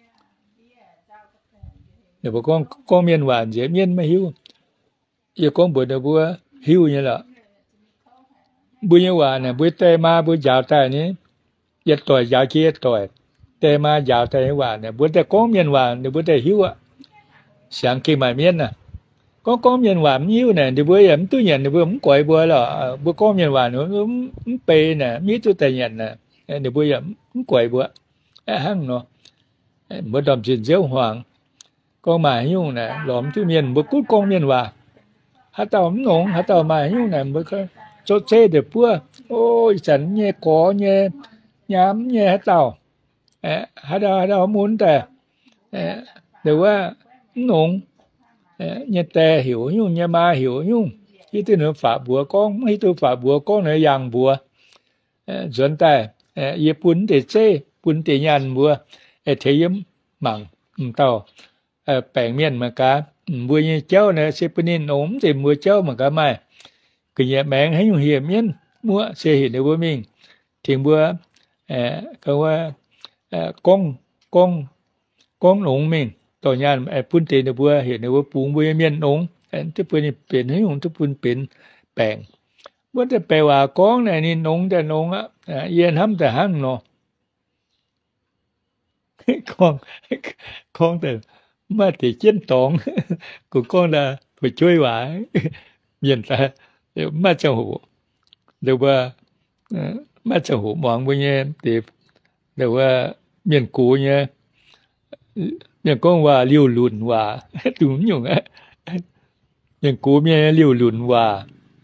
เดี๋ยวกองกองเมียนว่าเสียเมียนไม่หิวอย่ากองบัวเดี๋ยวบัวหิวเนี่ยแหละบุญว่าเนี่ยบุญเตมาบุญยาวแต่นี้ยัดต่อยยาวขี้ยัดต่อยเตมายาวแต่ว่าเนี่ยบุญแต่ก้องเมียนว่าเนี่ยบุญแต่หิวอ่ะเสียงกี่หมายเมียนน่ะก็ก้องเมียนว่ามันหิวเนี่ยเดี๋ยวบุญอย่างตู้เย็นเดี๋ยวบุญมันก่อยบุญแล้วบุญก้องเมียนว่าเนี่ยมันเปย์เนี่ยมีตู้แต่เย็นน่ะเดี๋ยวบุญอย่างมันก่อยบุญไอ้หั่งเนาะบุญดำจินเสียวหวางก็มาหิวเนี่ยหลอมตู้เมียนบุญกู้ก้องเมียนว่าหาเต่ามันหงหาเต่ามาหิวเนี่ยบุญก็โจเซ่เดี๋ยวพัวโอ้ยฉันเนี่ยขอเนี่ยย้ำเนี่ยให้เต่าเอ่อให้เราให้เราหมุนแต่เอ่อเดี๋ยวว่าหนุ่งเอ่อเนี่ยแต่หิวยุ่งเนี่ยมาหิวยุ่งที่ตัวหนึ่งฝาบัวก้องไม่ตัวฝาบัวก้องเนี่ยยางบัวเอ่อส่วนแต่เอ่อญี่ปุ่นเตเซ่ปุ่นเตยันบัวเอ่อเทียมหมั่งเต่าเอ่อแปลงเมียนมากาบัวเนี่ยเจ้าเนี่ยเซปนินหนุ่มเต็มบัวเจ้ามากาไม่cái nhà bạn hay nhiều hiểm nhân mua xe hiện được với mình thì bữa à câu à con con con nông mìnhต่อญาณไอ้พุ่นเตนบัวเห็นว่าปูงบัวเมียนนงอันที่เปิ้นเปลี่ยนให้ของที่เปิ้นเป็นแปลงบ่ได้แปลว่ากองน่ะนี่นงแต่นงอ่ะเย็นห้ำแต่หั่งเนาะกองกองแต่ mà thì chiến tòng của con là phải chơi quả miền ta mà trong hủ đềuว่าmà trong hủ mong với nhé thì đềuว่าmiền cũ nhé miền conว่าliu lùnว่าđúng nhung á miền cũ miền liu lùnว่า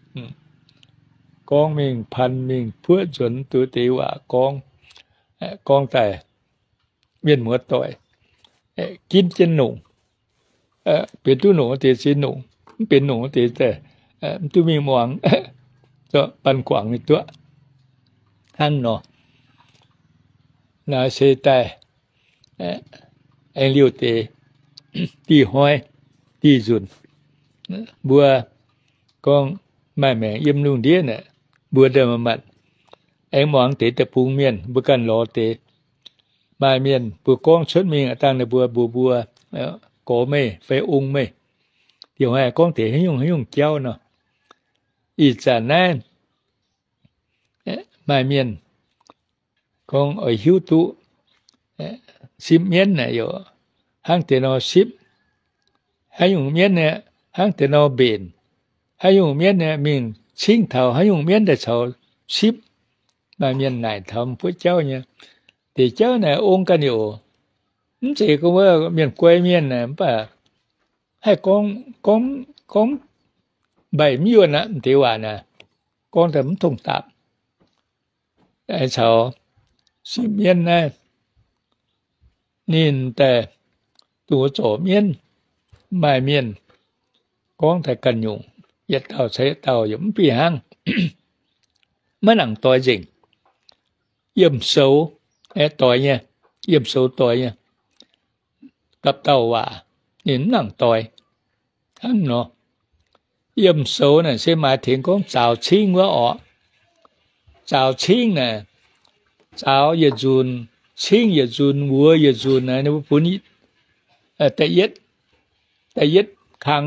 con mìnhพัน mình phước chuẩn tự tỷว่า con con tại miền mùa tội kín chân nụเป็นตู้หนูตีสิหนูเป็นหนูตีแต่ตู้มีหมวงก็ปันกว่างในตัวหั่นเนาะนาเสแต่ไอเลี้ยวเตตีห้อยตีจุนบัวกองแม่แม่ยิ้มลุงเดียเนี่ยบัวเดิมมัดไอหมวงเตแต่พุงเมียนบุกันรอเตมาเมียนบัวกองชดมีตั้งในบัวบัวบัวcó mê phải ung mê điều này con thể hình dung hình dung chéo nó ít giả nan mai miền con ở hiếu tụ sim miền này rồi hang tiền nó sim hay dùng miền này hang tiền nó bền hay dùng miền này mình chính thầu hay dùng miền để thầu sim mai miền này thầm với cháu nha thì cháu này ung cái nhiều chỉ có với miền quê miền này mà hay con con con bảy mươi nè thìว่าnè con thầm thông tạmไอ้ชาวสิเมียนนะนี่แต่ตัวโจเมียนไม่เมียนก้องแต่กันยุงยัดเต่าใช้เต่าอยู่ปีห้างเมื่อหนังตัวจริงเยี่ยมโซ่ไอ้ตัวเนี่ยเยี่ยมโซ่ตัวเนี่ยกับเต่าว่านี่หนังตัวทั้งเนาะเยี่ยมโซ่เนี่ยใช่มาถึงก้องเจ้าชิงว่าอ๋อเจ้าชิงเนี่ยเจ้าอย่าจูนชิงอย่าจูนวัวอย่าจูนนะนี่พวกนี้แต่ยึดแต่ยึดขัง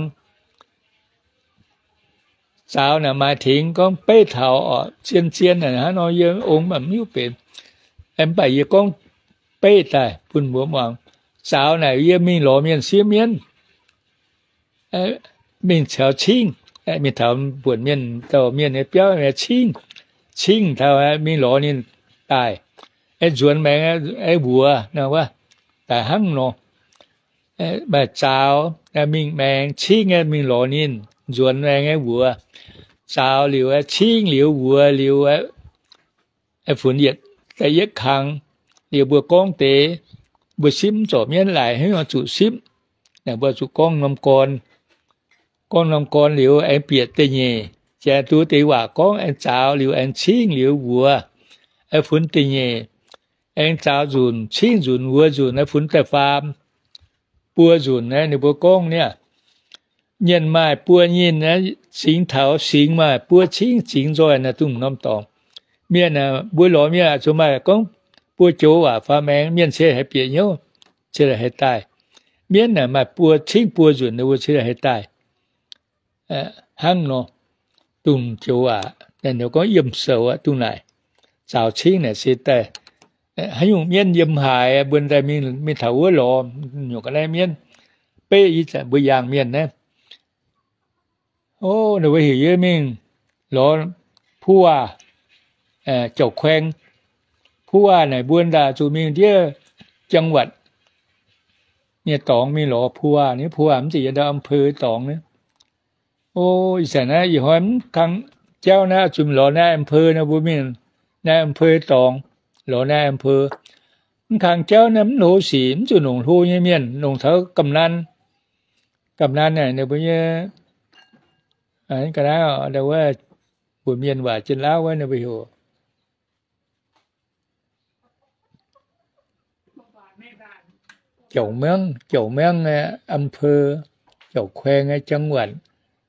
เจ้าเนี่ยมาถึงก้องเป้เถาอ๋อเชียนเชียนน่ะฮะน้อยเยอะองค์แบบนิ้วเป็นเอ็มไปยี่ก้องเป้ตายปุ่นบัวมองเจ้าเนี่ยเยี่ยมีหล่อเมียนเสียเมียนเอ้มีเจ้าชิงเอ้มีเถาปวดเมียนเต่าเมียนเนี่ยเปี้ยวเนี่ยชิงชิงเท่าไอ้มีหลอนี่ตายไอ้จวนแมงไอ้บัวนะว่าแต่หั่งเนาะไอ้แบบเจ้าไอ้มีแมงชิงไอ้มีหลอนี่จวนแมงไอ้บัวเจ้าเหลียวไอ้ชิงเหลียวบัวเหลียวไอ้ไอ้ฝนเหยียดแต่ยึดขังเหลียวบัวก้องเตะบัวซิมจ่อเมียนไหลให้มาจุซิมเนี่ยบัวจุก้องลำกรก้องลำกรเหลียวไอ้เปียดเตยจะตัวตีว่าก้องไอ้เจ้าเหลียวไอ้ชิงเหลียววัวไอ้ฝนตีเย่ไอ้เจ้าจุนชิงจุนวัวจุนไอ้ฝนแต่ฟาร์มปัวจุนนะในบัวก้องเนี่ยเย็นมาปัวยินนะสิงเถาสิงมาปัวชิงสิงจอยนะตุ้มน้ำตองเมียนะบัวหล่อเมียสมัยก้องปัวโจว่าฟ้าแมงเมียนเชื่อให้เปียโยเชื่อให้ตายเมียนะมาปัวชิงปัวจุนนะวัวเชื่อให้ตายเอ่อหั่งเนาะตุ่มโจอ่ะแต่เดี๋ยวก็ยิ่มเสือตุ่มไหนสาวชิงเนี่ยสิแต่ให้ยุ่งเมียนยิ่มหายบนได้มีมีเถาวัวหล่ออยู่กันได้เมียนเป้อีจะบุยางเมียนนะโอ้เดี๋ยวไปเห็นมิงหล่อผู้ว่าเอ่อเจ้าแขวงผู้ว่าเนี่ยบวนดาจูมิงเดียจังหวัดเนี่ยตองมีหล่อผู้ว่านี่ผู้ว่ามันจะได้อำเภอตองเนี่ยโอ้อีสานนะอีหอยมันคังเจ้านะจุมหล่อหน้าอำเภอนะบุมินหน้าอำเภอตองหล่อหน้าอำเภอมันคังเจ้านะมันโหสีมันจุหนงทูเนี่ยเมียนหนงเท้ากำนันกำนันเนี่ยเดี๋ยวไปเนี่ยอันนี้ก็ได้เดี๋ยวว่าบุเมียนว่าจินแล้วไว้เนี่ยไปหัวเจ้าเมืองเจ้าเมืองอำเภอเจ้าแขวงจังหวัด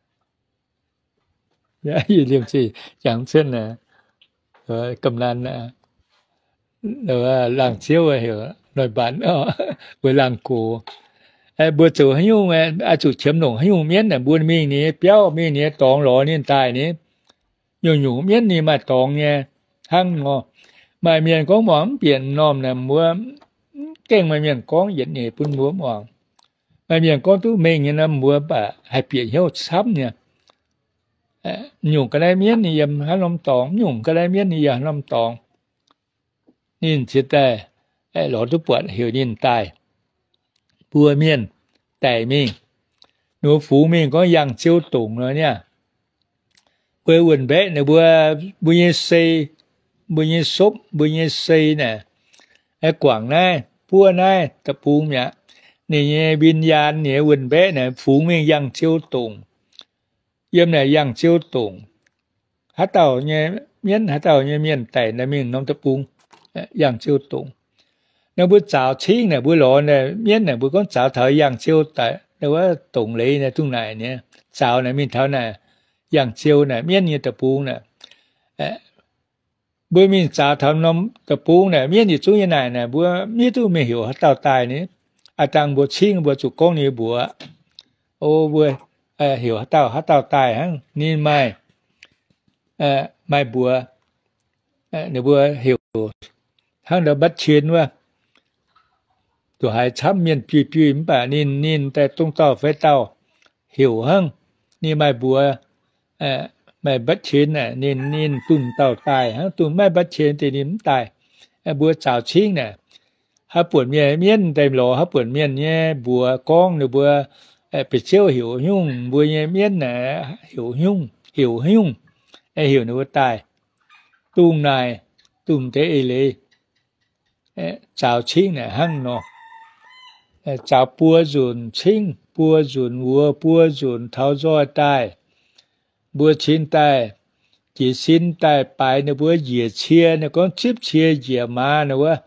อย่าอย่าเรียกสิอย่างเช่นนะเออกำนันนะหรือว่าหลังเชี่ยวเหรอหน่อยบ้านเออเวลากูไอ้บัวจูให้ยุ่งไอ้อาจุเฉียมหนงให้ยุ่งเมียนน่ะบัวมีนี้เปี้ยวมีนี้ตองหล่อนี่ตายนี้อยู่อยู่เมียนนี่มาตองเนี่ยทั้งงอมาเมียนของหมอมเปลี่ยนนอมน่ะมัวเก่งมาเมียนของเหยียดนี่ปุ่นมัวหมอง mà miền con tu mình như là mua bà hai biển hiệu sắm nha nhung cái này miếng này yếm hai năm tòng nhung cái này miếng này yếm năm tòng nhìn chỉ tạiไอ้หลอดปวดหิวนินตายบัวเมียนแต่มิงหนูฝูมิงก็ยังเจียวตุงเลยเนี่ยบัววุ่นเบะเนี่ยบัวบัวเยซีบัวเยซุบบัวเยซีเนี่ยไอ้กว่างนายปัวนายตะปูเนี่ยนี่เนี่ยวิญญาณเนี่ยวุ่นเบะเนี่ยฝูมิงยังเจียวตุงเยี่ยมเนี่ยยังเจียวตุงฮัตเต่าเนี่ยเมียนฮัตเต่าเนี่ยเมียนแต่ในมิงน้องตะปูยังเจียวตุงnếu bữa chào chín này bữa lọ này miếng này bữa con chào thời yang chiêu tại nếu mà tổng lý này tung này nè chào này mình tháo này yang chiêu này miếng như tập buông này bữa mình chào tháo nôm tập buông này miếng như chú như này này bữa miếng tu mình hiểu hết tao tài này à tăng bữa chín bữa chủ con như bữa ô bữa hiểu hết tao hết tao tài hả nên mai mai bữa nếu bữa hiểu hắn đã bắt chuyên quáตัวหายช้ำเมียนปีปีมป่ะนินนินแต่ตรงต่อไฟเตาหิวหั่งนี่ไม่บัวเอ่อไม่บัดเชนน่ะนินนินตุ่มเต่าตายฮะตุ่มไม่บัดเชนแต่นิมตายไอ้บัวสาวชิงน่ะฮะปวดเมียเมียนแต่หลอฮะปวดเมียนเนี่ยบัวกองหรือบัวเอ่อไปเชี่ยวหิวยุ่งบัวเนี่ยเมียนน่ะหิวยุ่งหิวยุ่งไอ้หิวนึกว่าตายตุ่มนายตุ่มเตะเอเลยเอ่อสาวชิงน่ะหั่งเนาะchào bùa dùn chính bùa dùn vua bùa dùn tháo roi tai bùa chín tai chỉ xin tai bài nữa bùa dìa chia nữa con chip chia dìa ma nữa bùa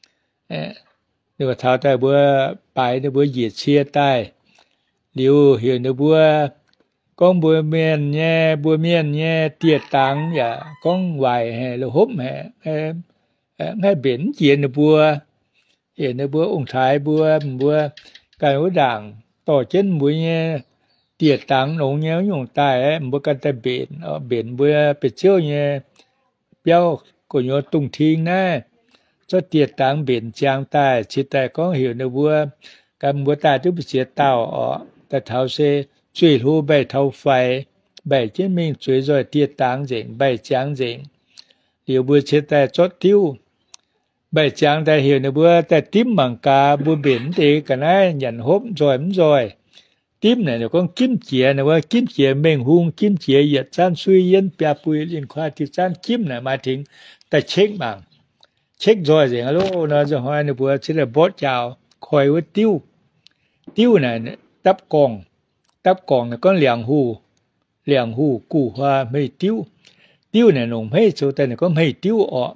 nữa tháo tai bùa bài nữa bùa dìa chia tai liu hiểu nữa bùa con bùa miền nhé bùa miền nhé tiệt táng ya con vài hè là hốp hè ngay biển chuyện nữa bùa hiện nay bữa ông thái bữa bữa cái bữa đảng tổ chức bữa nhé tiệt táng nấu nhớ nhung tài ấy bữa cái tay biển ở biển bữa bị chiếu nhé béo của nhớ tung thiên nè cho tiệt táng biển trang tài chỉ tài có hiểu được bữa cái bữa tài chúng bị chết tàu ở tại thảo xe truy thu bảy thâu phai bảy chiến minh truy rồi tiệt táng dĩnh bảy trang dĩnh điều bữa chết tài chót tiêu bảy chàng ta hiểu được bữa ta tím bằng cả bữa biển thì cả nãy nhận hốp rồi ấm rồi tím này là con kim chìa nàyว่าkim chìa mình hung kim chìa giật san suy yên bia bùi liên khoa thì san kim này mà thỉnh ta check bằng check rồi gì alo nó rồi hỏi này bữa chỉ là bớt chào khỏi với tiêu tiêu này đắp còng đắp còng này con liang hù liang hù củ hoa mây tiêu tiêu này nồng mây số tên này có mây tiêu ọ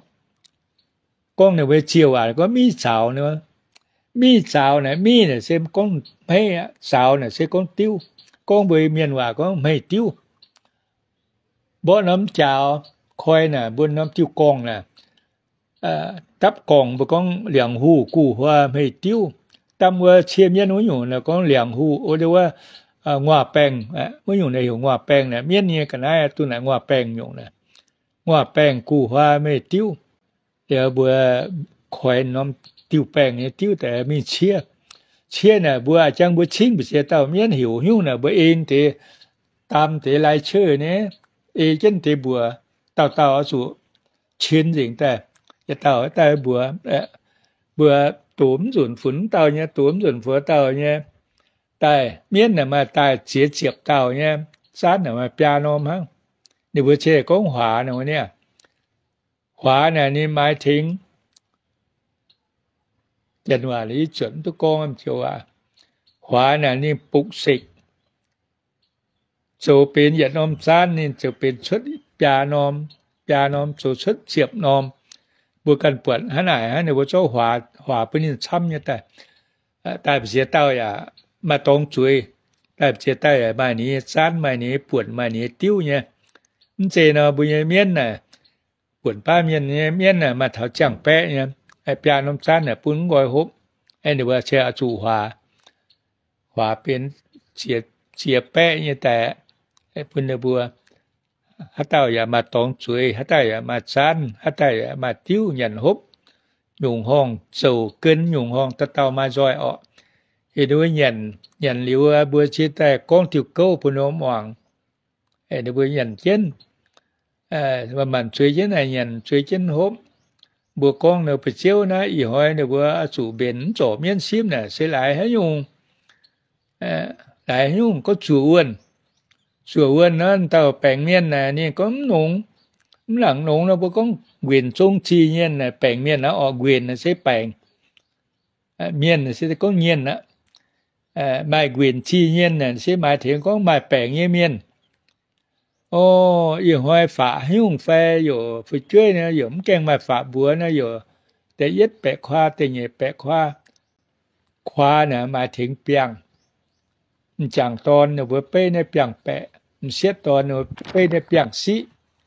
con này về chiều à có mi xào nữa mi xào này mi này xem con mây xào này xem con tiêu con về miền hòa có mây tiêu bữa nấm chào khoai nè bữa nấm tiêu con nè tắp con bữa con liang hù củ hoa mây tiêu tam vừa chia miền núi nhủ là con liang hù ở đâuว่างัวแป้งเมื่ออยู่ในหัวงัวแป้งเนี่ยเมียนเนี่ยกันได้ตัวไหนงัวแป้งอยู่เนี่ยงัวแป้งกูว่าไม่ติ้วเดี๋ยวบัวคอยน้อมติ้วแป้งเนี่ยติ้วแต่มีเชี่ยเชี่ยเนี่ยบัวจังบัวชิงไปเสียเต่าเมียนหิวหิวเนี่ยบัวเองที่ตามที่รายชื่อเนี่ยเอเจนที่บัวเต่าเต่าสู่เชียนจริงแต่จะเต่าแต่บัวบัวตุ่มส่วนฝนเต่าเนี่ยตุ่มส่วนฝนเต่าเนี่ยtại miễn là mà tại chế chiếc tàu nha sát là mà piano hả nếu vừa chơi có hỏa nào nè hỏa này nên mai thính dân hòa lý chuẩn tôi con em chiều à hỏa này nên bụng xịt chỗ bên dân nôm sát nên chỗ bên xuất piano piano chỗ xuất chiếc nôm vừa cần quẩn hả này hả nếu vừa cho hỏa hỏa bên nhìn xăm như thế tại vì chế tàu àมาตรงจุยแต่เจตายมานี้ซ่านมานี้ปวดมานี้ติ้วเนี่ยมันเจนะบุญเมียนน่ะปวดป้าเมียนเนี่ยเมียนน่ะมาเถาจังแปะเนี่ยไอ้ปลาน้ำซ่านน่ะปุ้นกอยฮบไอ้เดี๋ยวว่าเชียจู่หวาหวาเป็นเสียเสียแปะเนี่ยแต่ไอ้ปุ้นเนี่ยบัวฮัตเต้าอย่ามาตรงจุยฮัตเต้าอย่ามาซ่านฮัตเต้าอย่ามาติ้วยันฮบหยุ่งห้องสู่เกินหยุ่งห้องตะเต้ามาจอยออก hiện đối nhận nhận liệu bữa chia tay con tiểu câu phụ nữ hoàng hiện đối bữa nhận chân à mà mình chơi chân này nhận chơi chân hốp bữa con nếu phải chiếu na ý hỏi nếu bữa chủ biển chỗ miên sim nè sẽ lại hết nhung à lại nhung có chủ uẩn chủ uẩn nó tàu bèn miên nèนี่ก็หนุ่งหลังหนุ่งnó bữa con quyền trung chi nhiên nè bèn miên nó ở quyền nó sẽ bèn miên nó sẽ có nhiên đó à mai quyền chi nhiên nè sẽ mai thiện có mai bèn như miên ô ý hỏi phá nhung phê rồi phải chơi nè rồi cũng kèn mai phá bữa nè rồi để ít bẹ khoa để nhẹ bẹ khoa khoa nè mai thiện bèn chẳng tòn nè bữa bê nè bèn bẹ xét tòn nè bê nè bèn xí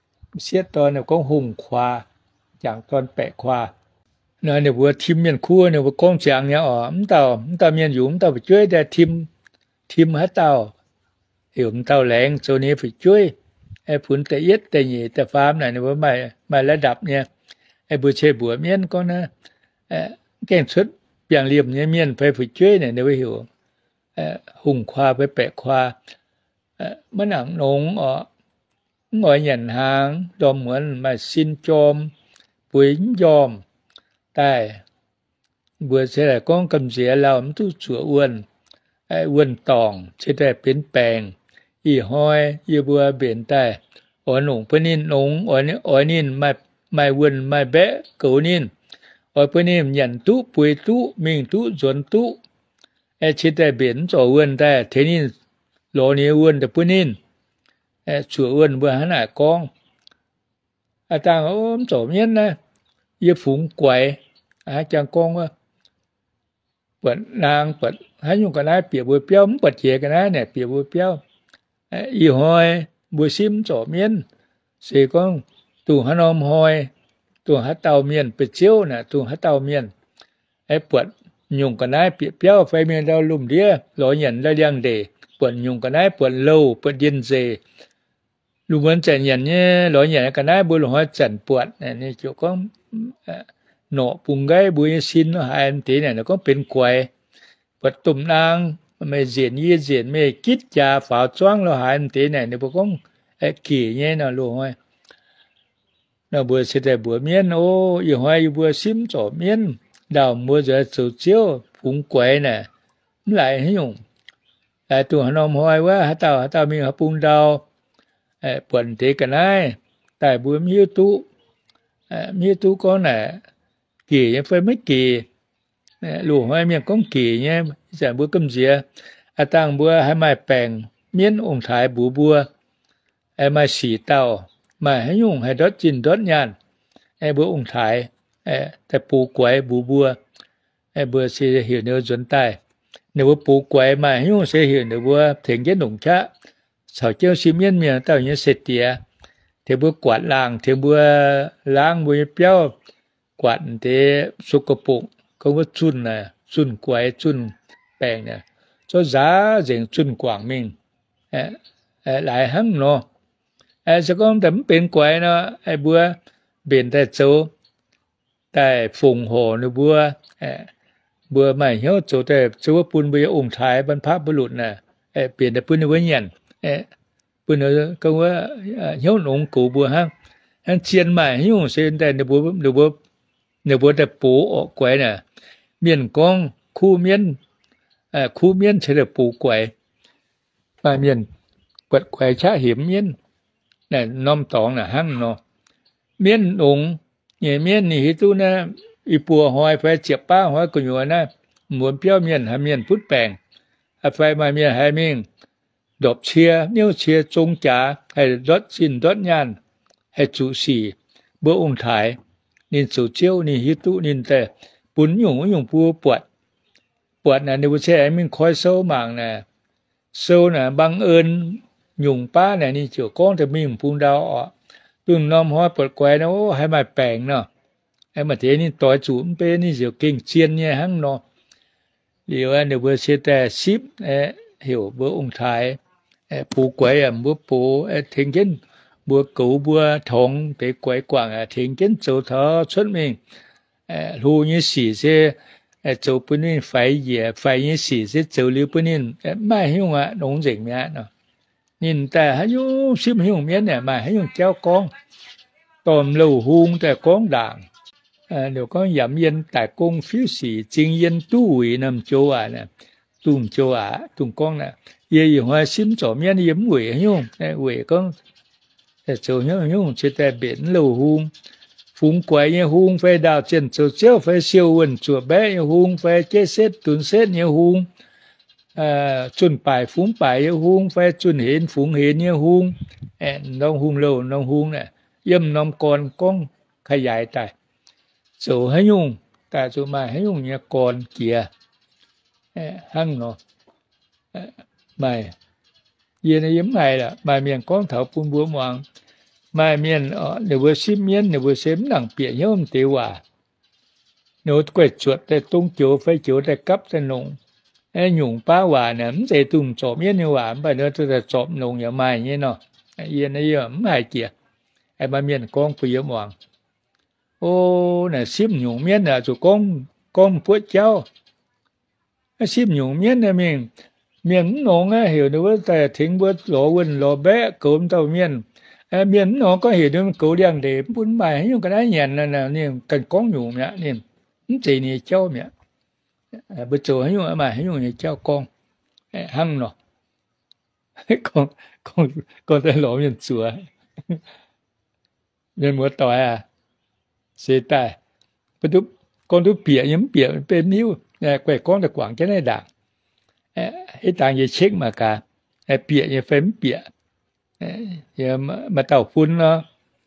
xét tòn nè có hùng khoa chẳng tòn bẹ khoa nè nè bữa team miền khu nè bữa con chẳng nhá ở ấm tàu ấm tàu miền dũng tàu phải chơi để team team hết tàu hiểu ấm tàu lẹn chỗ này phải chơiไอ้ผุนแต่เย็ดแต่หยีแต่ฟาร์มน่ะเนี่ยว่าไม่ไม่ระดับเนี่ยไอ้บัวเชบัวเมียนก็นะเอ่อแกงชุดอย่างเหลี่ยมเนี่ยเมียนไปฝึกช่วยเนี่ยเนี่ยว่าหิวเอ่อหุ่งควาไปแปะควาเอ่อมันหนังหนงอ๋อหน่อยหยันหางดอมเหมือนมาซินจอมปุ๋ยยอมแต่บัวเชแต่ก้องกำเสียเรามันตู้สัวอ้วนไอ้อ้วนตองเชแต่เป็นแปลงอีห้อยอีบัวเปลี่ยนแต่อ๋อหนุ่งเพื่อนินหนุ่งอ๋อนี่อ๋อนินไม่ไม่วนไม่แบะเก่านินอ๋อเพื่อนินยันตู้ปุยตู้มิงตู้จวนตู้ไอ้ชิดแต่เปลี่ยนจ่อวนแต่เทนินหล่อนี้วนแต่เพื่อนินไอ้ชัววนบัวหันหน้ากองอาจารย์โอ้จ่อเมียนนะยี่ฝูงไกวอาจารย์กองว่าเปิดนางเปิดให้ยุ่งกันได้เปียบัวเปี้ยวมันเปิดเจกันได้เนี่ยเปียบัวเปี้ยวอีหอยบัวซิมจ่อเมียนเสกองตู่หนอมหอยตู่หาเตาเมียนเป็ดเชียวน่ะตู่หาเตาเมียนไอ้ปวดยุ่งกันได้เปียเปี้ยวไฟเมียนเราลุ่มเดียหล่อหยันได้เลี้ยงเดปวดยุ่งกันได้ปวดเล่าปวดเย็นเซลูกเหมือนจันหยันเนี่ยหล่อหยันกันได้บัวหลวงหัวจันปวดนี่จุก็หนอปุ่งไก่บัวซินหายตีเนี่ยก็เป็นกวยปวดตุ่มนางไม่เสียนยี่เสียนไม่คิดจะฝ่าจ้วงเราหายมันตีเนี่ยเนี่ยพวกก็ไอ้กี่เนี่ยนะลูกห้อยน่ะบัวเสด็จบัวเมียนโอ้ยห้อยบัวซิมจ่อเมียนดาวบัวจะสูเจียวผงกวยเนี่ยมันไหลให้ยุ่งแต่ตัวหนอมห้อยว่าฮัตเตาฮัตเตามีหัวปุงดาวไอ้ปวดตีกันได้แต่บัวมีตู้ไอ้มีตู้ก็เนี่ยกี่ยังไฟไม่กี่ลูกห้อยเมียนก้องกี่เนี่ยจะบัวกำเสียอาตังบัวให้มาแปลงเมียนองค์ถ่ายบัวบัวไอ้มาสีเต้ามาให้ยุ่งให้ดดจินดดยานไอ้บัวองค์ถ่ายไอ้แต่ปูกวยบัวบัวไอ้บัวเสียเหี่ยวเนื้อจนตายเนื้อปูกวยมาให้ยุ่งเสียเหี่ยวเนื้อบัวถึงจะหนุ่มชะสาวเจ้าซีเมียนเมียนเต้าเนี่ยเสร็จเตียเทบัวกวาดล้างเทบัวล้างบัวเปี้ยวกวาดเทสุกปุกก็ว่าจุนน่ะจุนกวยจุนแปลงเนี่ยcho giá diện chuyên quảng mình lại hăng nó sẽ có tấm bên quay nó ai bữa biển tại chỗ tại phùng hồ nó bữa bữa mà nhớ chỗ tại chỗ bún bây giờ ủng thái ban pháp bự lụt nè biển tại bún nó với nhận bún nó cóว่าnhớ nông cụ bữa hăng hăng chiên mà nhớ xem tại nó bữa nó bữa nó bữa tại bố ở quay nè miền con khu miền à khu miên sẽ được phủ quậy bài miền quậy quậy chá hiểm miên này nom tỏng là hăng nó miên ủng nhẹ miên này tu na y bùa hoài phải chẹp ba hoài của nhựa na muốn béo miên hay miên phút bèn à phải mà miên hay miên đột chia nếu chia trung trả hay đốt xin đốt nhàn hay chủ sĩ bữa ủng thái nên chủ chiêu nên hít tu nên tệ bún nhung nhung bùa bọtปวดน่ะในวิเศษมันคอยโซ่หมางน่ะโซ่น่ะบังเอิญหยุ่งป้าน่ะนี่เจียวก้องแต่มีหยุ่งพุงดาวอ่ะตึงน้อมห้อยปวดแกวนะโอ้ให้มาแปลงเนาะให้มาเทนี่ต่อยจูมเป้นี่เจียวเก่งเชียนเนี่ยหั่งเนาะเดี๋ยวในวิเศษแต่ซิบเออเหี่ยวเบอร์องค์ไทยเออปูแกวอ่ะบัวปูเออทิ้งกินบัวกูบัวทองไปแกวกว่างอ่ะทิ้งกินโซ่เธอชุดมิงเออรูนี่สีเส誒做本年肺嘢肺嘢事是做了本年誒賣香啊農成咩咯，nhìnแต่ให้用ซิม用เมียนเนี่ยมาให้用แก้วกองตอมเหลาหุงแต่กองด่างเอ่อเดี๋ยวก็ยำเย็นแต่กงฟิวสีจริงเย็นตู้หวีนำโจอ่ะเนี่ยตุ่มโจอ่ะตุ่มกองน่ะเยี่ยงว่าซิมจ่อเมียนยิ้มหวีให้用แต่หวีก็แต่โจให้用จะแต่เบ็ดเหลาหุงฝูงกวยเนี่ยหุงไฟดาวเจนโจเจ้าไฟเซียววันจั่วแบะเนี่ยหุงไฟเจเซตตุนเซตเนี่ยหุงเอ่อจุนป่ายฝูงป่ายเนี่ยหุงไฟจุนเห็นฝูงเห็นเนี่ยหุงแอนน้องหุงเหลาน้องหุงเนี่ยเยี่ยมน้องกอนก้องขยายตายโจให้ยุ่งแต่โจมาให้ยุ่งเนี่ยกอนเกียเอ่อหั่งเนาะเอ่อไม่เย็นยิ้มไงล่ะมาเมียงก้องเถาปูนบัวมวงมาเมียนเออเดี๋ยวว่าซิมเมียนเดี๋ยวว่าเสมหนังเปียเยิ่มเตว่าโน้ตกวดจวดแต่ตุ้งโจไฟโจแต่กับแต่นงไอ้หยุ่งป้าว่าเนี่ยมันจะตุ้งจอบเมียนเนี่ยว่าไปเนาะจะจอบนงอย่างไม่เนี่ยเนาะเย็นไอ้เยี่ยมไม่เกียไอ้มาเมียนก้องไปเยี่ยมวงโอ้เนี่ยซิมหยุ่งเมียนเนี่ยจุก้องก้องพวกเจ้าซิมหยุ่งเมียนเนี่ยเมียงเมียงนงอ่ะเห็นด้วยแต่ถึงว่าหล่อวันหล่อแบะเกิมเต่าเมียนเมียนนงก็เห็นด้วยเกลียงเดมปุ่นใบให้ยังก็ได้เห็นนั่นน่ะเนี่ยกันก้องหยุ่งเนี่ยเนี่ยมันใจเนี่ยเจ้าเนี่ยบุตรให้ยังมาให้ยังเนี่ยเจ้ากองหั่งเนาะกองกองกองแต่หล่อเมียนสวยเมียนหัวต่อยอ่ะเสียตายปะทุcon thú bịa nhấm bịa bên miu quay con được quảng cái này đảng hết tàng gì chết mà cả bịa như phếm bịa giờ mà tàu phun nó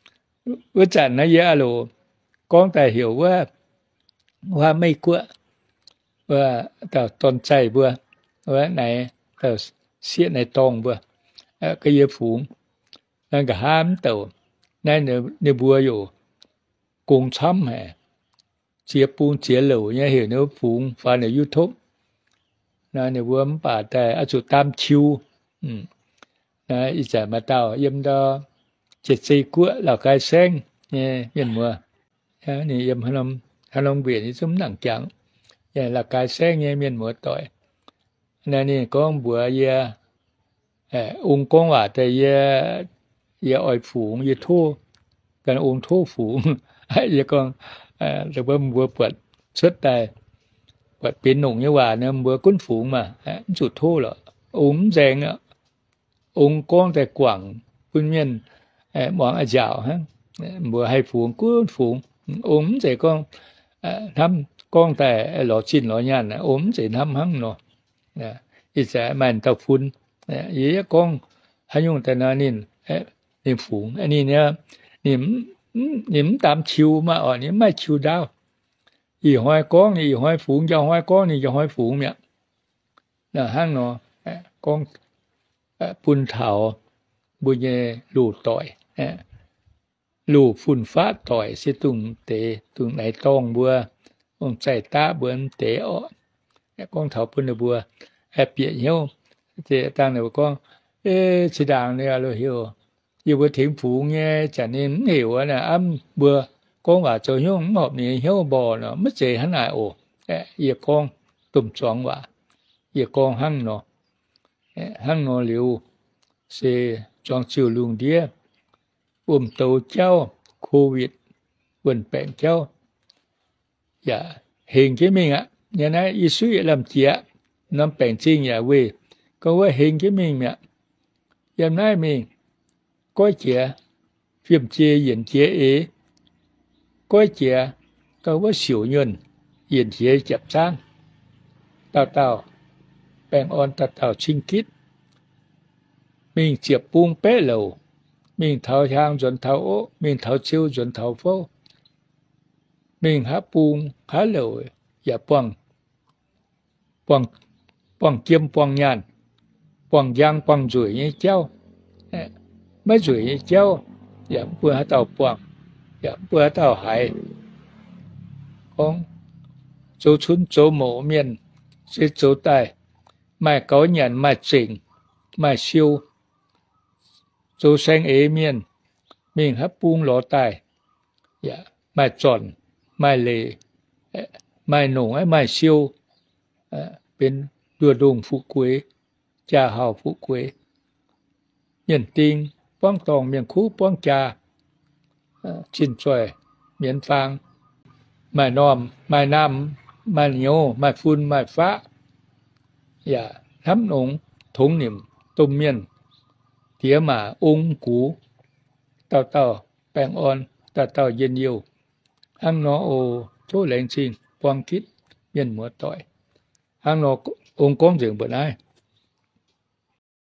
bữa chẳng nó dễ lộ con tài hiểuว่าว่าไม่กลัวว่าtàuตนใจvừaว่าไหนtàuเสียในตองvừa cái gì phụngนั่นก็ห้ามเต่านั่นเนี่ยเนี่ยบัวอยู่กงช้ำแห่chiaปูนchiaเหลวเนี่ยเห็นเนื้อฝูงฟังใน YouTube นะเนี่ยวัวมันป่าแต่อาจุตามชิวอืมนะอีจ่ามาเต่าเยี่ยมดอเจ็ดสี่กัวเหล่ากายแซงเนี่ยเห็นมัวนะนี่เยี่ยมฮันลมฮันลมเบียนี่ซุ้มหนังจังเนี่ยเหล่ากายแซงเนี่ยเมียนมัวต่อยนะนี่ก้องบัวเยอะเอ่อองค์ก้องว่าแต่เยอะเยอะอ่อยฝูงเยอะทั่วกันองค์ทั่วฝูงเยอะก้องแต่ว่าบัวปวดชุดแต่ปวดเป็นหนุ่มnhưว่าเนี่ยบัวกุ้นฝูงมาจุดโทษหรอองค์แจงอ่ะองค์ก้องแต่กว่างพุ่นเมียนหมองอาจาวฮะบัวให้ฝูงกุ้นฝูงองค์แต่ก้องทำก้องแต่หล่อชินหล่อยันนะองค์แต่ทำหั่งเนาะอีแต่มันตะฟุนยี่ก้องให้ยุ่งแต่นานินนี่ฝูงอันนี้เนี่ยนี่นี่มันตามชิวมาอ่อนนี่ไม่ชิวดาวอีห้อยก้องนี่อีห้อยฝูงจะห้อยก้องนี่จะห้อยฝูงเนี่ยนะห้างเนาะก้องปุ่นเถาบุญเยลู่ต่อยลู่ฝุ่นฟ้าต่อยสิตุงเตตุงไหนต้องบัวองใจตาเบือนเตอ๋อก้องเถาปุ่นบัวแอบเปียเหี้ยวเจตั้งเนี่ยก้องเอ๊ะสิดังเนี่ยเราเหี้ยวอยู่บนถิ่นฝูงเนี่ยจะนี่มันหิวอ่ะนะอ้ำบัวกองว่าเจ้ายุ่งหอบนี่เหี้ยวบ่อเนาะไม่เจหันไหนโอ้เอ๊ะเอียกองตุ่มสองว่าเอียกองหั่งเนาะเอ๊ะหั่งเนาะเหลียวเสจองชิวลุงเดียอุ้มโตเจ้าโควิดวันแปงเจ้าอย่าเฮงใช่ไหมอ่ะเนี่ยนะอีสุยลำเจียน้ำแปงจริงอย่าเว้ก็ว่าเฮงใช่ไหมเนี่ยยามไหนมีก้อยเจียphiếm chia yển chia ếก้อยเจียก็ว่าสิวเงินยển chiaจับจ้างเต่าเต่าแปลงอ่อนตัดเต่าชิงคิดมิงเจียบปุงเป๊ะเหลวมิงเท้าช้างจนเท้าโอมิงเท้าชิวจนเท้าโฟมิงหาปุงหาเหลวอย่าป้องป้องป้องเกียมป้องยานป้องยางป้องจุ๋ยนี่เจ้าไม่จุ๋ยเจ้าอย่าเพื่อให้เต่าป่วงอย่าเพื่อเต่าหายของโจชุนโจหมูเมียนสิโจใต้ไม่เกาหยันไม่จริงไม่ชิวโจแสงเอเมียนมิงฮับปุงหล่อใต้อย่าไม่จอนไม่เลไไม้หนงไอ้ไม้เซียวเอ่อเป็นตัวดงฟุกวยจ่าเฮาฟุกวยเมียนติงป้องตองเมียนคูป้องจาเอ่อชินซวยเมียนฟางไม้น้อมไม้น้ำไม้เหนียวไม้ฝุ่นไม้ฟ้าอย่าทำหนงถงนิ่มต้มเมียนเถียหมาองกูเต้าเต้าแป้งอ่อนเต้าเต้าเย็นเยียวหังนอโอโชแหลงซิงปวงคิดเมียนหัวต่อยหังนอองกงเสียงบ่ได้